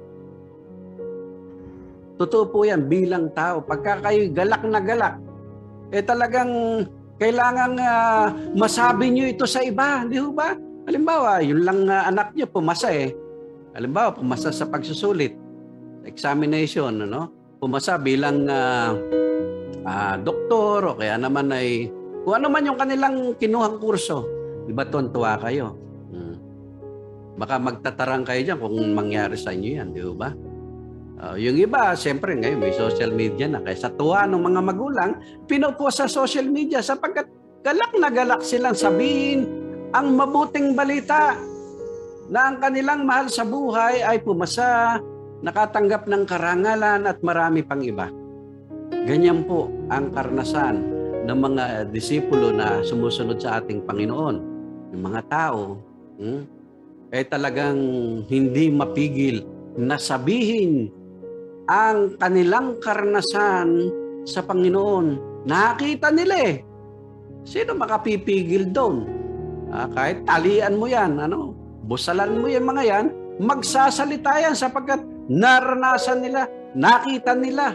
Totoo po yan bilang tao. Pagka kayo galak na galak, talagang kailangan masabi nyo ito sa iba. Di ba? Halimbawa, yun lang anak nyo pumasa Halimbawa, pumasa sa pagsusulit, examination, pumasa bilang doktor o kaya naman ay kung ano man yung kanilang kinuhang kurso. Di ba tuwa kayo? Baka magtatarang kayo dyan kung mangyari sa inyo yan, di ba? Yung iba, siyempre ngayon may social media na. Kaya sa tuwa ng mga magulang, pinupost sa social media sapagkat galak na galak silang sabihin ang mabuting balita na ang kanilang mahal sa buhay ay pumasa, nakatanggap ng karangalan at marami pang iba. Ganyan po ang karanasan ng mga disipulo na sumusunod sa ating Panginoon. Yung mga tao, talagang hindi mapigil na sabihin ang kanilang karanasan sa Panginoon. Nakita nila Sino makapipigil doon? Kahit talian mo yan, busalan mo yung mga yan, magsasalita yan sapagkat naranasan nila, nakita nila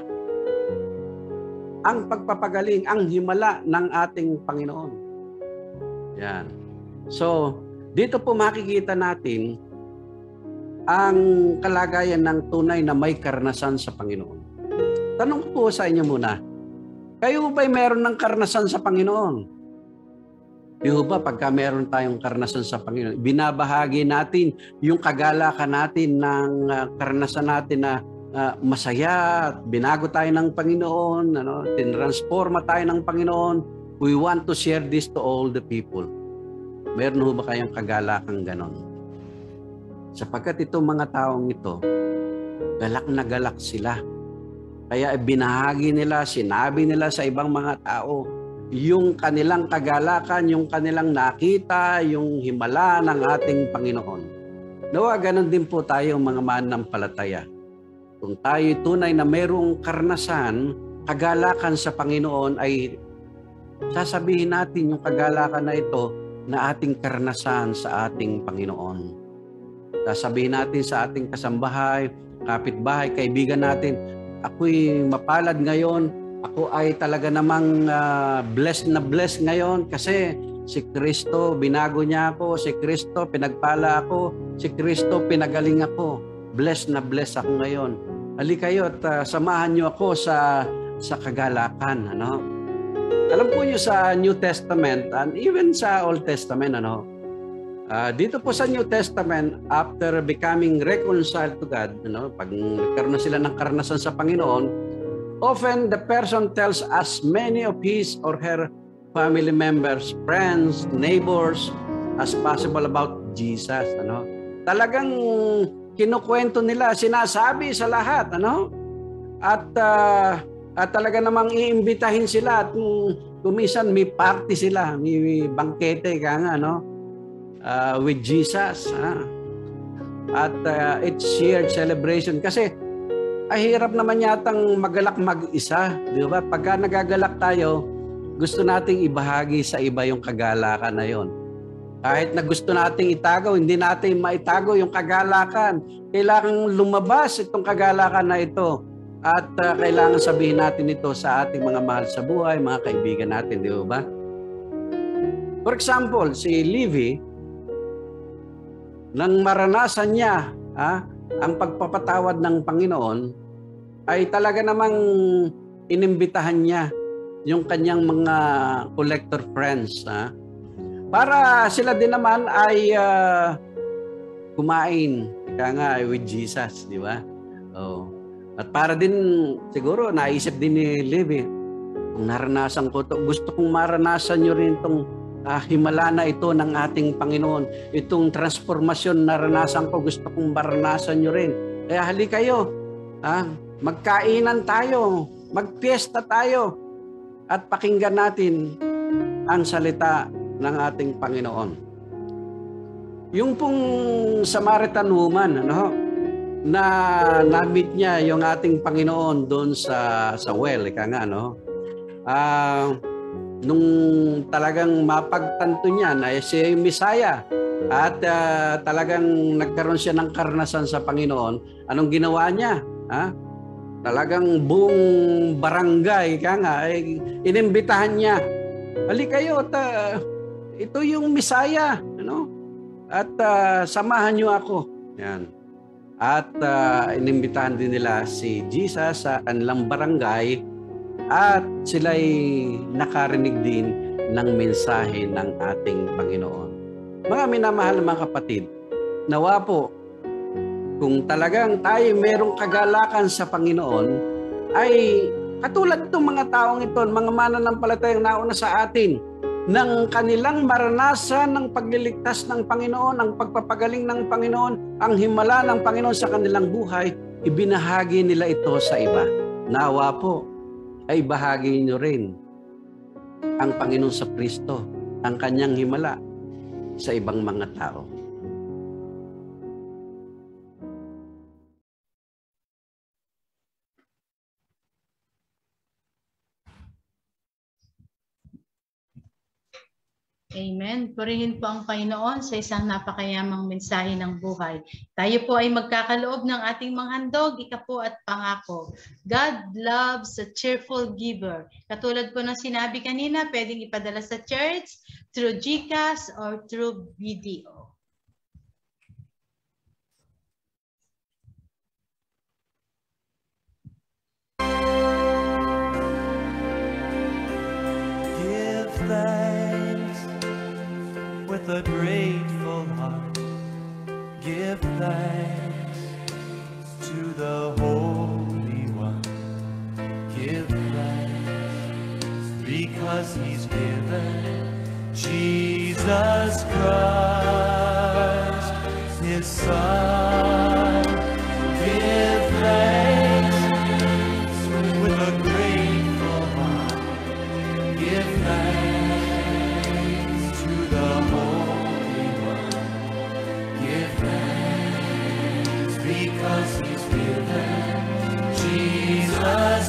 ang pagpapagaling, ang himala ng ating Panginoon. Yan. So, dito po makikita natin ang kalagayan ng tunay na may karanasan sa Panginoon. Tanong po sa inyo muna, kayo ba'y meron ng karanasan sa Panginoon? Di ba pagka meron tayong karanasan sa Panginoon, binabahagi natin yung kagalakan natin ng karanasan natin na masaya, binago tayo ng Panginoon, tinransforma tayo ng Panginoon. We want to share this to all the people. Meron ba kayong kagalakang ganon? Sapagkat itong mga taong ito, galak na galak sila. Kaya binahagi nila, sinabi nila sa ibang mga tao, yung kanilang kagalakan, yung kanilang nakita, yung himala ng ating Panginoon. Nawa, ganon din po tayo mga mananampalataya. Kung tayo tunay na mayroong karanasan, kagalakan sa Panginoon, ay sasabihin natin yung kagalakan na ito na ating karanasan sa ating Panginoon. Sasabihin natin sa ating kasambahay, kapitbahay, kaibigan natin, ako'y mapalad ngayon Ako ay talaga namang blessed na blessed ngayon kasi si Kristo, binago niya ako. Si Kristo, pinagpala ako. Si Kristo, pinagaling ako. Blessed na blessed ako ngayon. Halika kayo at samahan niyo ako sa kagalakan. Ano? Alam po niyo sa New Testament and even sa Old Testament, dito po sa New Testament, after becoming reconciled to God, pag nagkaroon na sila ng karanasan sa Panginoon, often the person tells as many of his or her family members, friends, neighbors as possible about Jesus. Talagang kinukwento nila, sinasabi sa lahat. At talaga namang iimbitahin sila at kumisan may party sila, may bangkete with Jesus. At it's shared celebration kasi ay hirap naman yatang magalak mag-isa, di ba? Pagka nagagalak tayo, gusto nating ibahagi sa iba yung kagalakan na yon. Kahit na gusto nating itago, hindi natin maitago yung kagalakan. Kailangan lumabas itong kagalakan na ito. At kailangan sabihin natin ito sa ating mga mahal sa buhay, mga kaibigan natin, di ba? For example, si Levi, nang maranasan niya ang pagpapatawad ng Panginoon, ay talaga namang inimbitahan niya yung kanyang mga collector friends para sila din naman ay kumain with Jesus, di ba? At para din siguro naisip din ni Levi, kung naranasan ko to, gusto kong maranasan nyo rin itong himala na ito ng ating Panginoon. Itong transformasyon naranasan ko, gusto kong maranasan nyo rin. Kaya halika kayo, magkainan tayo, magpiesta tayo, at pakinggan natin ang salita ng ating Panginoon. Yung pong Samaritan woman, na na-meet niya yung ating Panginoon doon sa well, nung talagang mapagtanto niya na siya yung Misaya at talagang nagkaroon siya ng karanasan sa Panginoon, anong ginawa niya? Talagang buong barangay, inimbitahan niya. Halika kayo, ito yung Misaya, at samahan niyo ako. Yan. At inimbitahan din nila si Jesus sa kanilang barangay at sila'y nakarinig din ng mensahe ng ating Panginoon. Mga minamahal na mga kapatid, nawa po, kung talagang tayo merong kagalakan sa Panginoon, ay katulad itong mga taong ito, mga mananampalatayang nauna sa atin, ng kanilang maranasan ng pagliligtas ng Panginoon, ang pagpapagaling ng Panginoon, ang himala ng Panginoon sa kanilang buhay, ibinahagi nila ito sa iba. Nawa po, ay bahagi nyo rin ang Panginoon sa Kristo, ang kanyang himala sa ibang mga tao. Amen. Purihin po ang Panginoon sa isang napakayamang mensahe ng buhay. Tayo po ay magkakaloob ng ating mga handog, ikapo at pangako. God loves a cheerful giver. Katulad po ng sinabi kanina, pwedeng ipadala sa church, through GCash or through video. Give thanks with a grateful heart. Give thanks to the Holy One. Give thanks because He's given Jesus Christ, His Son. Give thanks with a grateful heart. Give thanks to the Holy One. Give thanks because He's given Jesus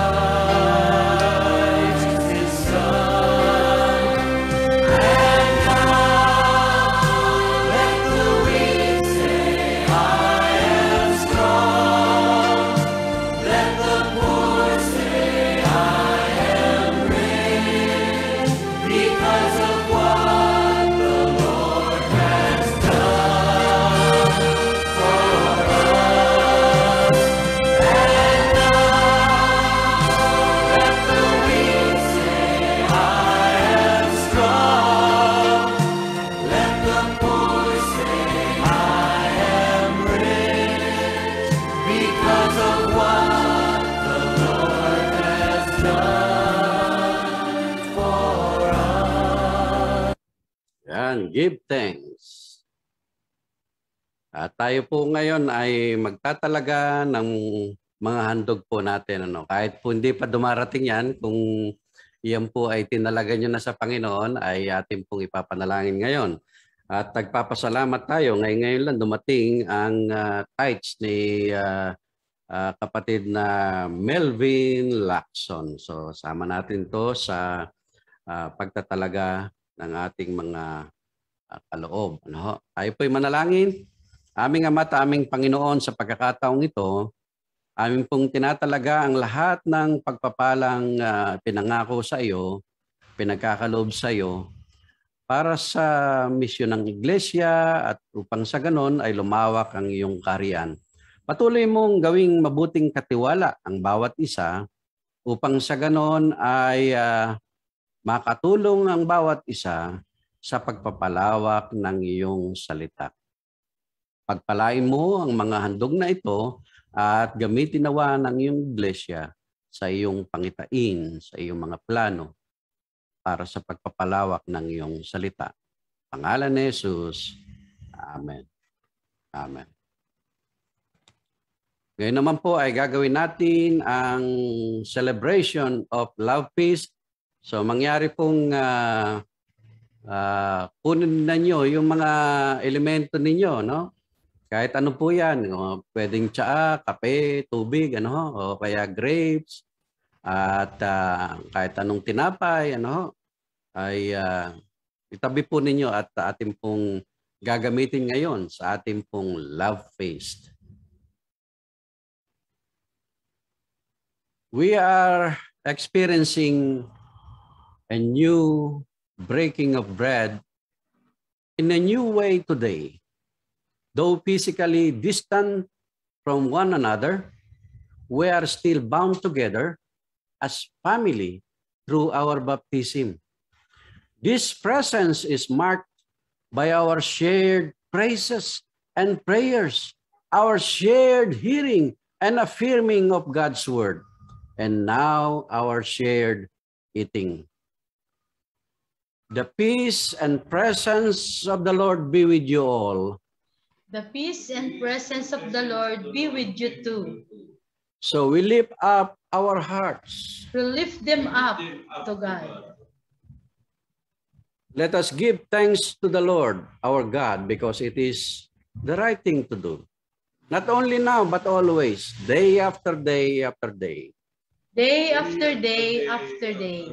Christ, His Son. And now let the weak say, and give thanks. At tayo po ngayon ay magtatalaga ng mga handog po natin. Kahit po hindi pa dumarating yan, kung yan po ay tinalaga nyo na sa Panginoon, ay atin pong ipapanalangin ngayon. At nagpapasalamat tayo. Ngayon lang dumating ang tithes ni kapatid na Melvin Lacson. So sama natin to sa pagtatalaga ng ating mga kaloob. Tayo po'y manalangin. Aming Ama at aming Panginoon, sa pagkakataong ito, amin pong tinatalaga ang lahat ng pagpapalang pinangako sa iyo, pinagkakaloob sa iyo, para sa misyon ng Iglesia at upang sa ganon ay lumawak ang iyong kaharian. Patuloy mong gawing mabuting katiwala ang bawat isa upang sa ganon ay makatulong ang bawat isa sa pagpapalawak ng iyong salita. Pagpalain mo ang mga handog na ito at gamitin nawa ng iyong iglesia sa iyong pangitain, sa iyong mga plano para sa pagpapalawak ng iyong salita. Pangalan ni Jesus. Amen. Amen. Ngayon naman po ay gagawin natin ang celebration of Love Feast. So mangyari pong kunin na nyo yung mga elemento ninyo, no? Kahit ano po yan, pwedeng tsaa, kape, tubig, o kaya grapes, at kahit anong tinapay, ay itabi po ninyo at ating pong gagamitin ngayon sa ating pong Love Feast. We are experiencing a new breaking of bread in a new way today. Though physically distant from one another, we are still bound together as family through our baptism. This presence is marked by our shared praises and prayers, our shared hearing and affirming of God's word, and now our shared eating. The peace and presence of the Lord be with you all. The peace and presence of the Lord be with you too. So we lift up our hearts. We lift them up to God. Let us give thanks to the Lord, our God, because it is the right thing to do. Not only now, but always, day after day after day. Day after day after day.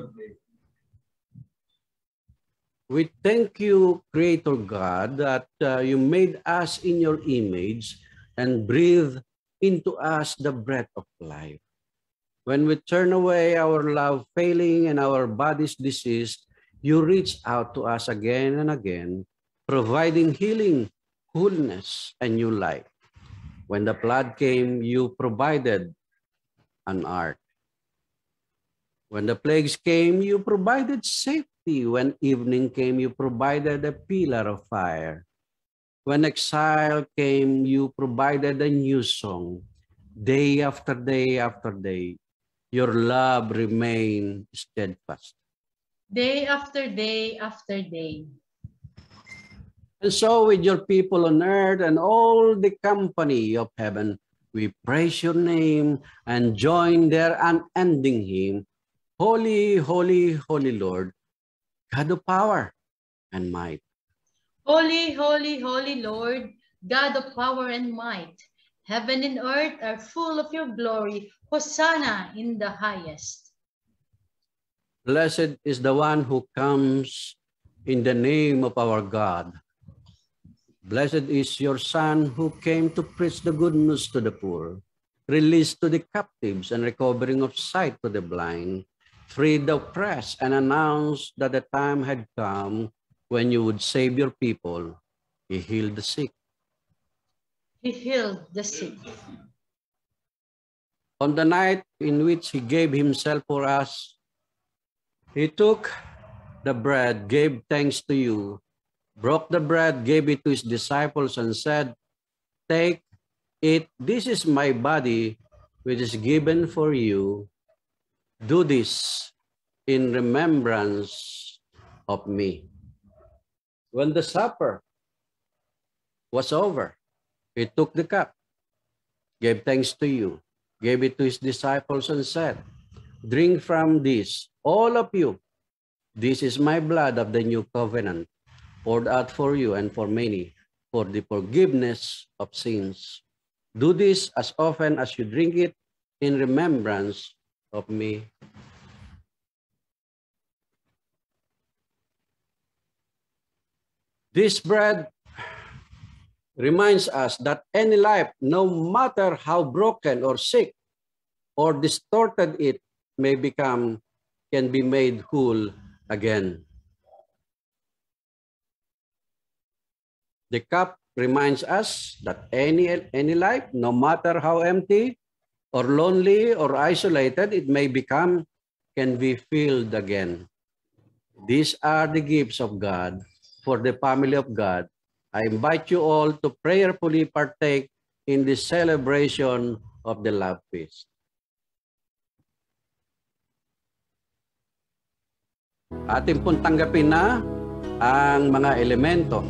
We thank you, Creator God, that you made us in your image and breathed into us the breath of life. When we turn away our love failing and our bodies diseased, you reach out to us again and again, providing healing, wholeness, and new life. When the flood came, you provided an ark. When the plagues came, you provided safety. When evening came, you provided a pillar of fire. When exile came, you provided a new song. Day after day after day, your love remained steadfast. Day after day after day. And so with your people on earth and all the company of heaven, we praise your name and join their unending hymn. Holy, holy, holy Lord, God of power and might. Holy, holy, holy Lord, God of power and might. Heaven and earth are full of your glory. Hosanna in the highest. Blessed is the one who comes in the name of our God. Blessed is your Son who came to preach the good news to the poor, release to the captives and recovering of sight to the blind, free the oppressed, and announce that the time had come when you would save your people. He healed the sick. He healed the sick. On the night in which he gave himself for us, he took the bread, gave thanks to you, broke the bread, gave it to his disciples, and said, "Take it, this is my body, which is given for you. Do this in remembrance of me." When the supper was over, he took the cup, gave thanks to you, gave it to his disciples and said, "Drink from this, all of you. This is my blood of the new covenant, poured out for you and for many, for the forgiveness of sins. Do this as often as you drink it in remembrance of me." This bread reminds us that any life, no matter how broken or sick or distorted it may become, can be made whole again. The cup reminds us that any life, no matter how empty or lonely or isolated it may become, can be filled again. These are the gifts of God for the family of God. I invite you all to prayerfully partake in this celebration of the love feast. Atin pong tanggapin na ang mga elemento.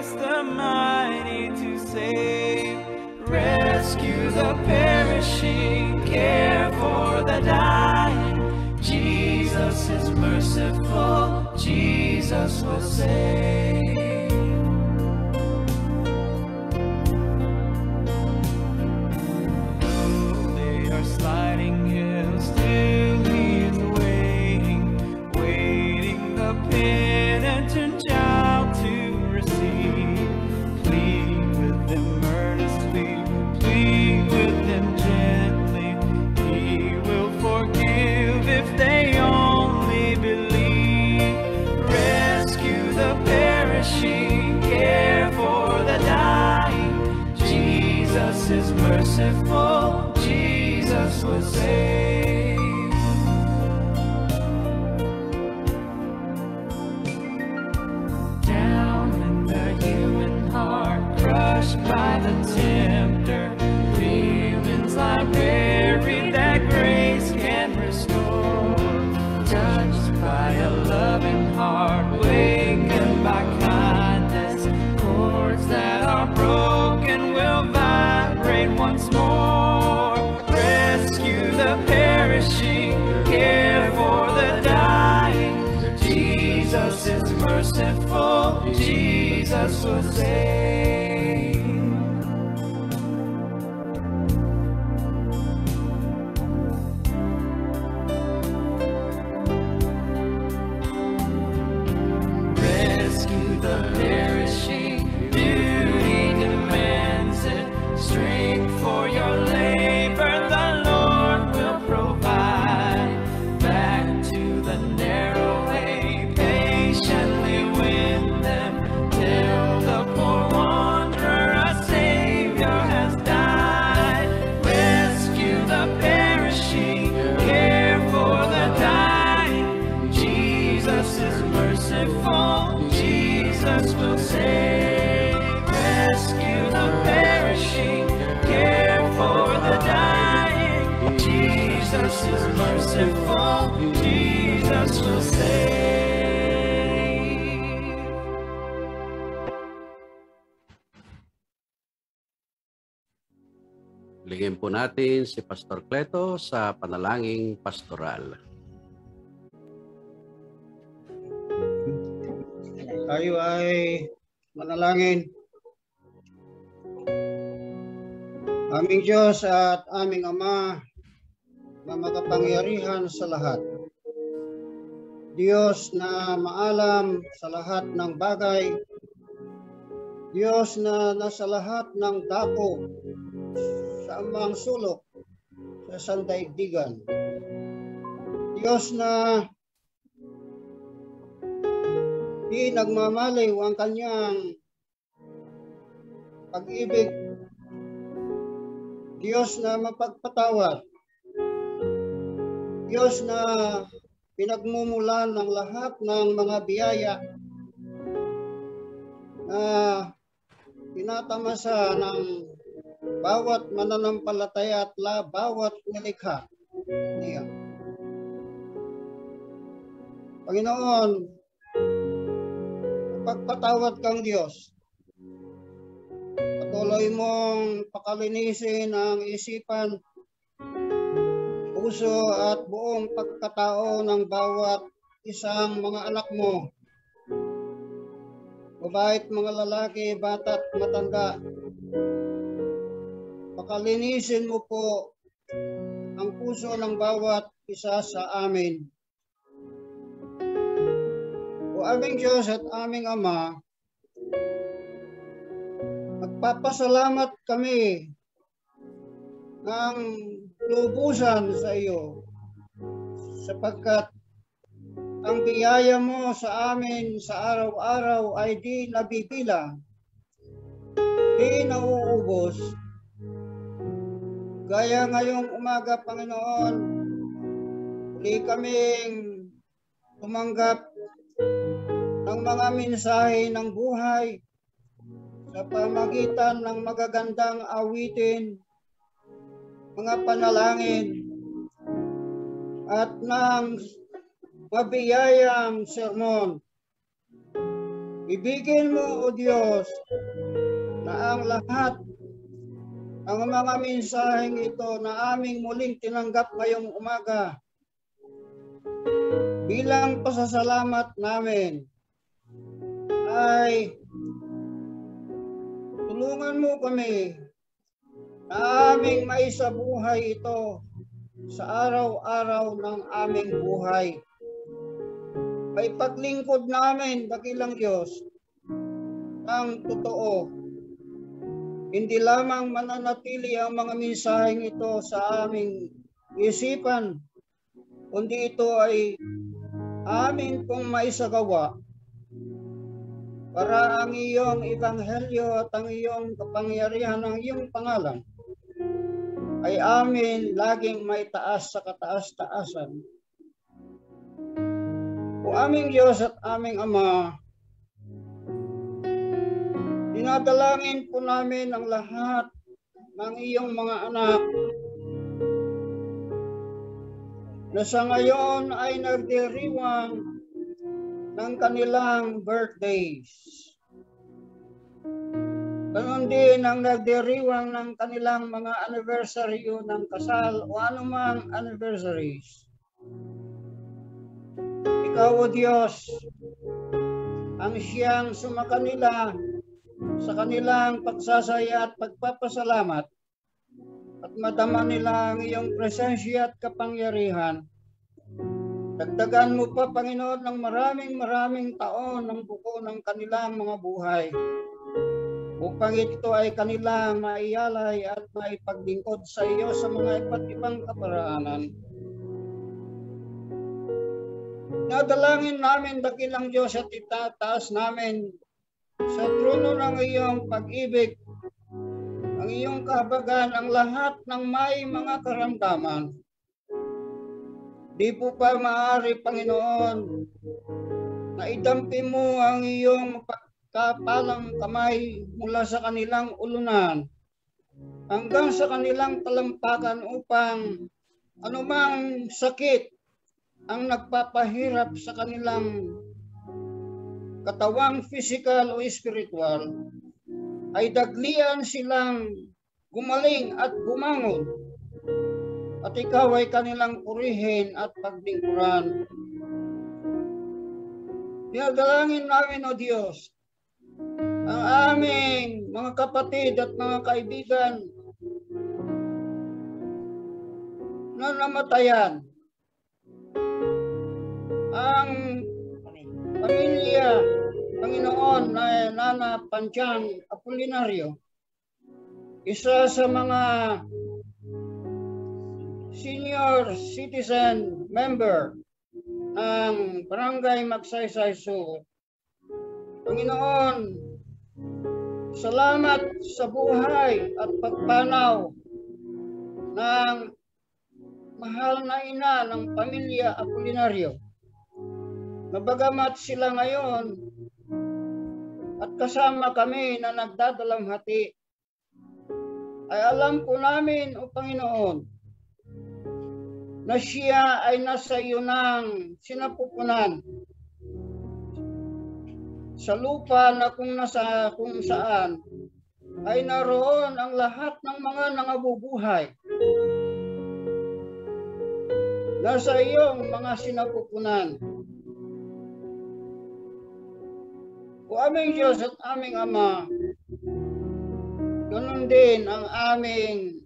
grace the mighty to save. Rescue the perishing, care for the dying. Jesus is merciful, Jesus will save. Though they are sliding hills, still he is waiting, waiting the penitent child to receive. Plead with them earnestly, plead with them gently. He will forgive if they only believe. Rescue the perishing, care for the dying. Jesus is merciful, Jesus will save. Down in the human heart, crushed by the tempter, feelings lie buried that grace can restore. Touched by a loving heart, wakened by kindness, chords that are broken will vibrate once more. Rescue the perishing, care for the dying. Jesus is merciful, Jesus will save. Rescue the perishing, duty demands it. Strength for your labor the Lord will provide. Back to the narrow way, patiently win them. Tell the poor wanderer a Savior has died. Rescue the perishing, care for the dying. Jesus is merciful, Jesus will save. Rescue the perishing, care for the dying. Jesus is merciful, Jesus will save. Ligyan po natin si Pastor Cleto sa panalangin pastoral. Tayo ay manalangin. Aming Diyos at aming Ama na makapangyarihan sa lahat. Diyos na maalam sa lahat ng bagay. Diyos na nasa lahat ng dako sa amang sulok sa sandaigdigan. Diyos na di nagmamaliw ang kanyang pag-ibig. Diyos na mapagpatawad. Diyos na pinagmumulan ng lahat ng mga biyaya na tinatamasa ng bawat mananampalataya at bawat nilikha niya. Panginoon, pagpatawad kang Diyos. Patuloy mong pakalinisin ang isipan, puso at buong pagkatao ng bawat isang mga anak mo. Babae at mga lalaki, bata at matanda. Pakalinisin mo po ang puso ng bawat isa sa amin. O aming Diyos at aming Ama, magpapasalamat kami ng lubusan sa iyo sapagkat ang biyaya mo sa amin sa araw-araw ay di nabibilang, di nauubos. Gaya ngayong umaga, Panginoon, muli kaming tumanggap ng mga mensahe ng buhay sa pamagitan ng magagandang awitin, mga panalangin, at ng mabiyayang sermon. Ibigin mo, O Diyos, na ang lahat ang mga mensaheng ito na aming muling tinanggap ngayong umaga bilang pasasalamat namin ay tulungan mo kami na aming maisabuhay ito sa araw-araw ng aming buhay. May paglingkod namin, dakilang Diyos, ng totoo. Hindi lamang mananatili ang mga mensaheng ito sa aming isipan, kundi ito ay amin kong maisagawa para ang iyong ebanghelyo at ang iyong kapangyarihan ng iyong pangalan ay amin laging maitaas sa kataas-taasan. O aming Diyos at aming Ama, dinadalangin po namin ang lahat ng iyong mga anak na sa ngayon ay nagdiriwang ng kanilang birthdays. Ganon din ang nagdiriwang ng kanilang mga anniversary ng kasal o anumang anniversaries. Ikaw, O Diyos, ang siyang sumakanila sa kanilang pagsasaya at pagpapasalamat at madama nila ang iyong presensya at kapangyarihan. Dagdagan mo pa, Panginoon, ng maraming taon ng buko ng kanilang mga buhay upang ito ay kanilang maiyalay at maipaglingkod sa iyo sa mga iba't ibang kaparaanan. Nadalangin namin, dakilang Diyos, at itataas namin sa trono ng iyong pag-ibig, ang iyong kahabagan, ang lahat ng may mga karamdaman. Di po pa maaari, Panginoon, na idampi mo ang iyong kapalang kamay mula sa kanilang ulunan hanggang sa kanilang talampakan upang anumang sakit ang nagpapahirap sa kanilang katawang physical o spiritual ay daglian silang gumaling at bumangon at ikaw ay kanilang purihin at paglingkuran. Dinadalangin namin, O Diyos, ang aming mga kapatid at mga kaibigan na namatayan, ang pamilya, Panginoon, na Nana Panchang Apolinario, isa sa mga senior citizen member ng Barangay Magsaysay Sur. Panginoon, salamat sa buhay at pagpanaw ng mahal na ina ng pamilya Apolinario. Nabagamat sila ngayon at kasama kami na nagdadalamhati, ay alam po namin, O Panginoon, na siya ay nasa iyo ng sinapupunan sa lupa na kung saan ay naroon ang lahat ng mga nangabubuhay. Nasa iyong mga sinapupunan. O aming Diyos at aming Ama, ganun din ang aming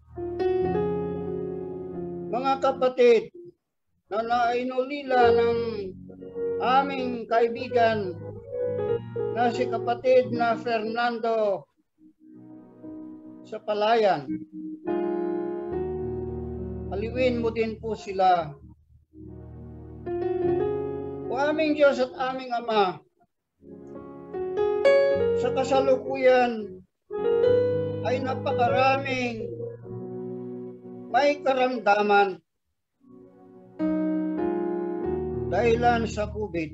mga kapatid na nainulila ng aming kaibigan na si kapatid na Fernando sa Palayan. Aliwin mo din po sila. O aming Diyos at aming Ama, sa kasalukuyan ay napakaraming may karamdaman dahilan sa COVID.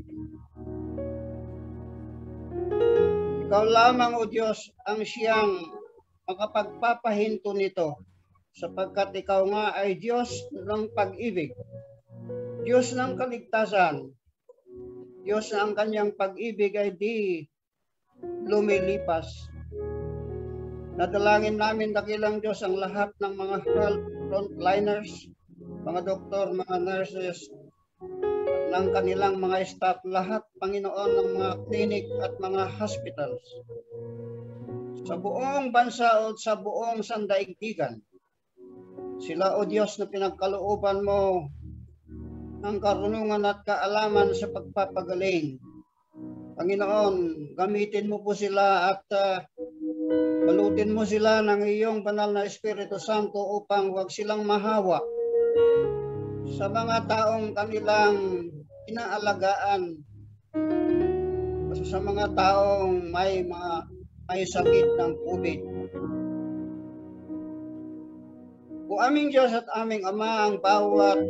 Ikaw lamang, O Diyos, ang siyang makapagpapahinto nito, sapagkat ikaw nga ay Diyos ng pag-ibig, Diyos ng kaligtasan, Diyos na ang kanyang pag-ibig ay di lumilipas. Nadalangin namin, dakilang Diyos, ang lahat ng mga health frontliners, mga doktor, mga nurses, ng kanilang mga staff, lahat, Panginoon, ng mga clinic at mga hospitals. Sa buong bansa o sa buong sandaigdigan, sila, O Diyos, na pinagkalooban mo ng karunungan at kaalaman sa pagpapagaling. Panginoon, gamitin mo po sila at balutin mo sila ng iyong banal na Espiritu Santo upang huwag silang mahawa sa mga taong kanilang inaalagaan, sa mga taong may sakit ng COVID. O aming Diyos at aming Ama, ang bawat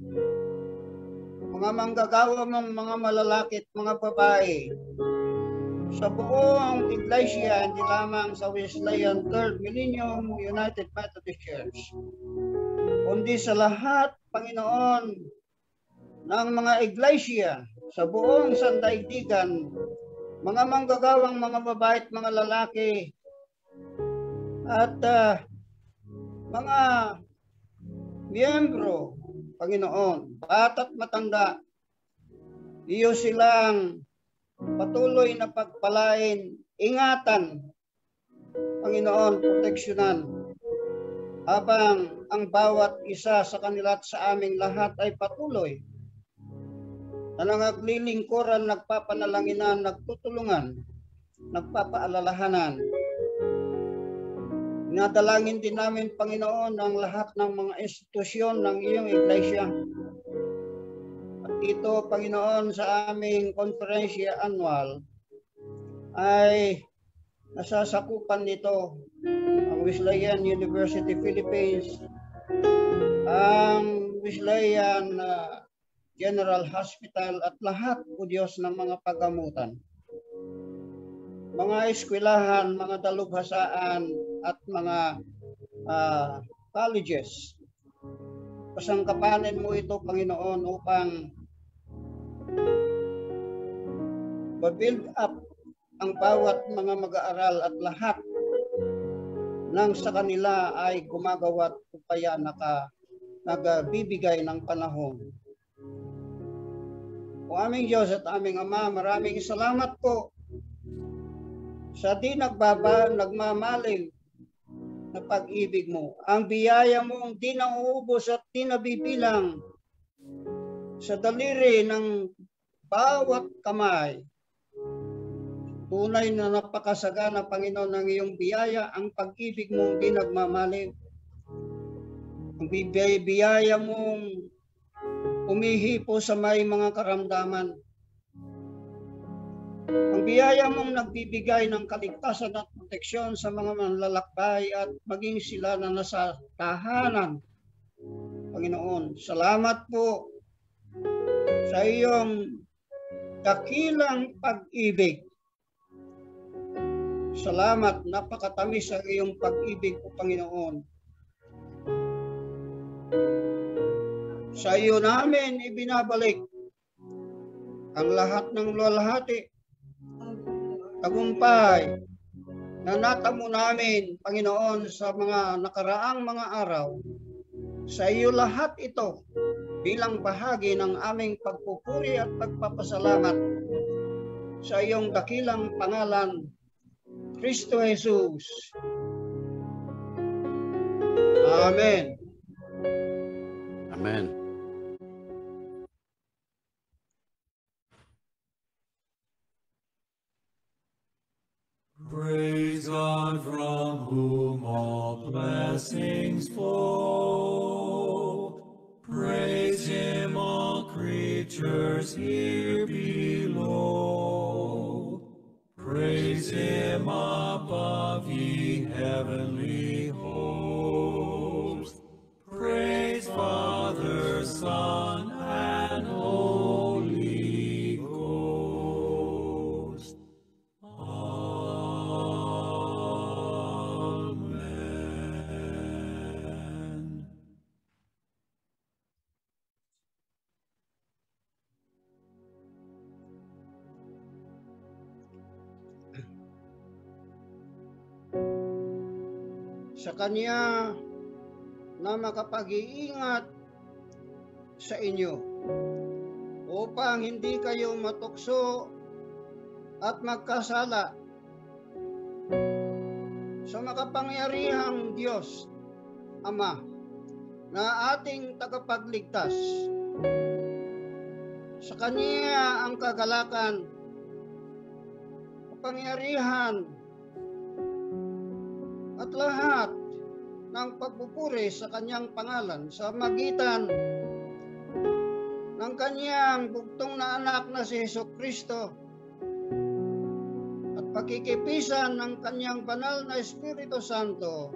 mga manggagawa mong mga malalaki at mga babae sa buong Iglesia, hindi lamang sa Wesleyan 3rd Millennium United Methodist Church, kundi sa lahat, Panginoon, ng mga iglesia sa buong sandaigdigan, mga manggagawang mga babae at mga lalaki, at mga miyembro, Panginoon, bata't matanda, iyo silang patuloy na pagpalain, ingatan, Panginoon, proteksyonan, habang ang bawat isa sa kanila at sa aming lahat ay patuloy na nangaglilingkuran, nagpapanalanginan, nagtutulungan, nagpapaalalahanan. Nadalangin din namin, Panginoon, ang lahat ng mga institusyon ng iyong iglesia. At ito, Panginoon, sa aming konferensya annual ay nasasakupan nito ang Wesleyan University Philippines, ang Wesleyan General Hospital at lahat, O Diyos, ng mga paggamutan, mga eskwelahan, mga dalubhasaan at mga colleges. Pasangkapanin mo ito, Panginoon, upang ma-build up ang bawat mga mag-aaral at lahat nang sa kanila ay gumagawa o kaya nagbibigay ng panahon. O aming Diyos at aming Ama, maraming salamat po sa di nagmamalim na pag-ibig mo. Ang biyaya mong di nauubos at di nabibilang sa daliri ng bawat kamay. Tunay na napakasagana, Panginoon, ng iyong biyaya, ang pag-ibig mong di nagmamalim. Ang biyaya mong umihipo sa may mga karamdaman. Ang biyaya mong nagbibigay ng kaligtasan at proteksyon sa mga manlalakbay at maging sila na nasa tahanan. Panginoon, salamat po sa iyong dakilang pag-ibig. Salamat, napakatamis ang iyong pag-ibig po, Panginoon. Sa iyo namin ibinabalik ang lahat ng luwalhati, tagumpay na natamo namin, Panginoon, sa mga nakaraang mga araw. Sa iyo lahat ito bilang bahagi ng aming pagpupuri at pagpapasalamat sa iyong dakilang pangalan, Kristo Jesus. Amen. Amen. Praise God from whom all blessings flow. Praise Him, all creatures here below. Praise Him above, ye heavenly hosts. Praise Father, Son, and Holy Ghost. Amen. sa Kanya na makapag-iingat sa inyo upang hindi kayo matukso at magkasala sa makapangyarihang Diyos Ama na ating tagapagligtas. Sa Kanya ang kagalakan, kapangyarihan, at lahat ng pagpupuri sa Kanyang pangalan sa magitan ng Kanyang bugtong na anak na si Jesucristo at pakikipisan ng Kanyang banal na Espiritu Santo.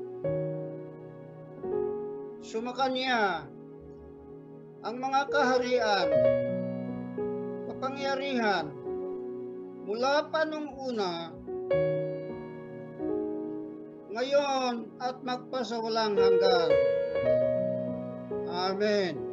Sumakanya ang mga kaharian, kapangyarihan, mula pa nung una, ngayon at magpasawalang hanggan. Amen.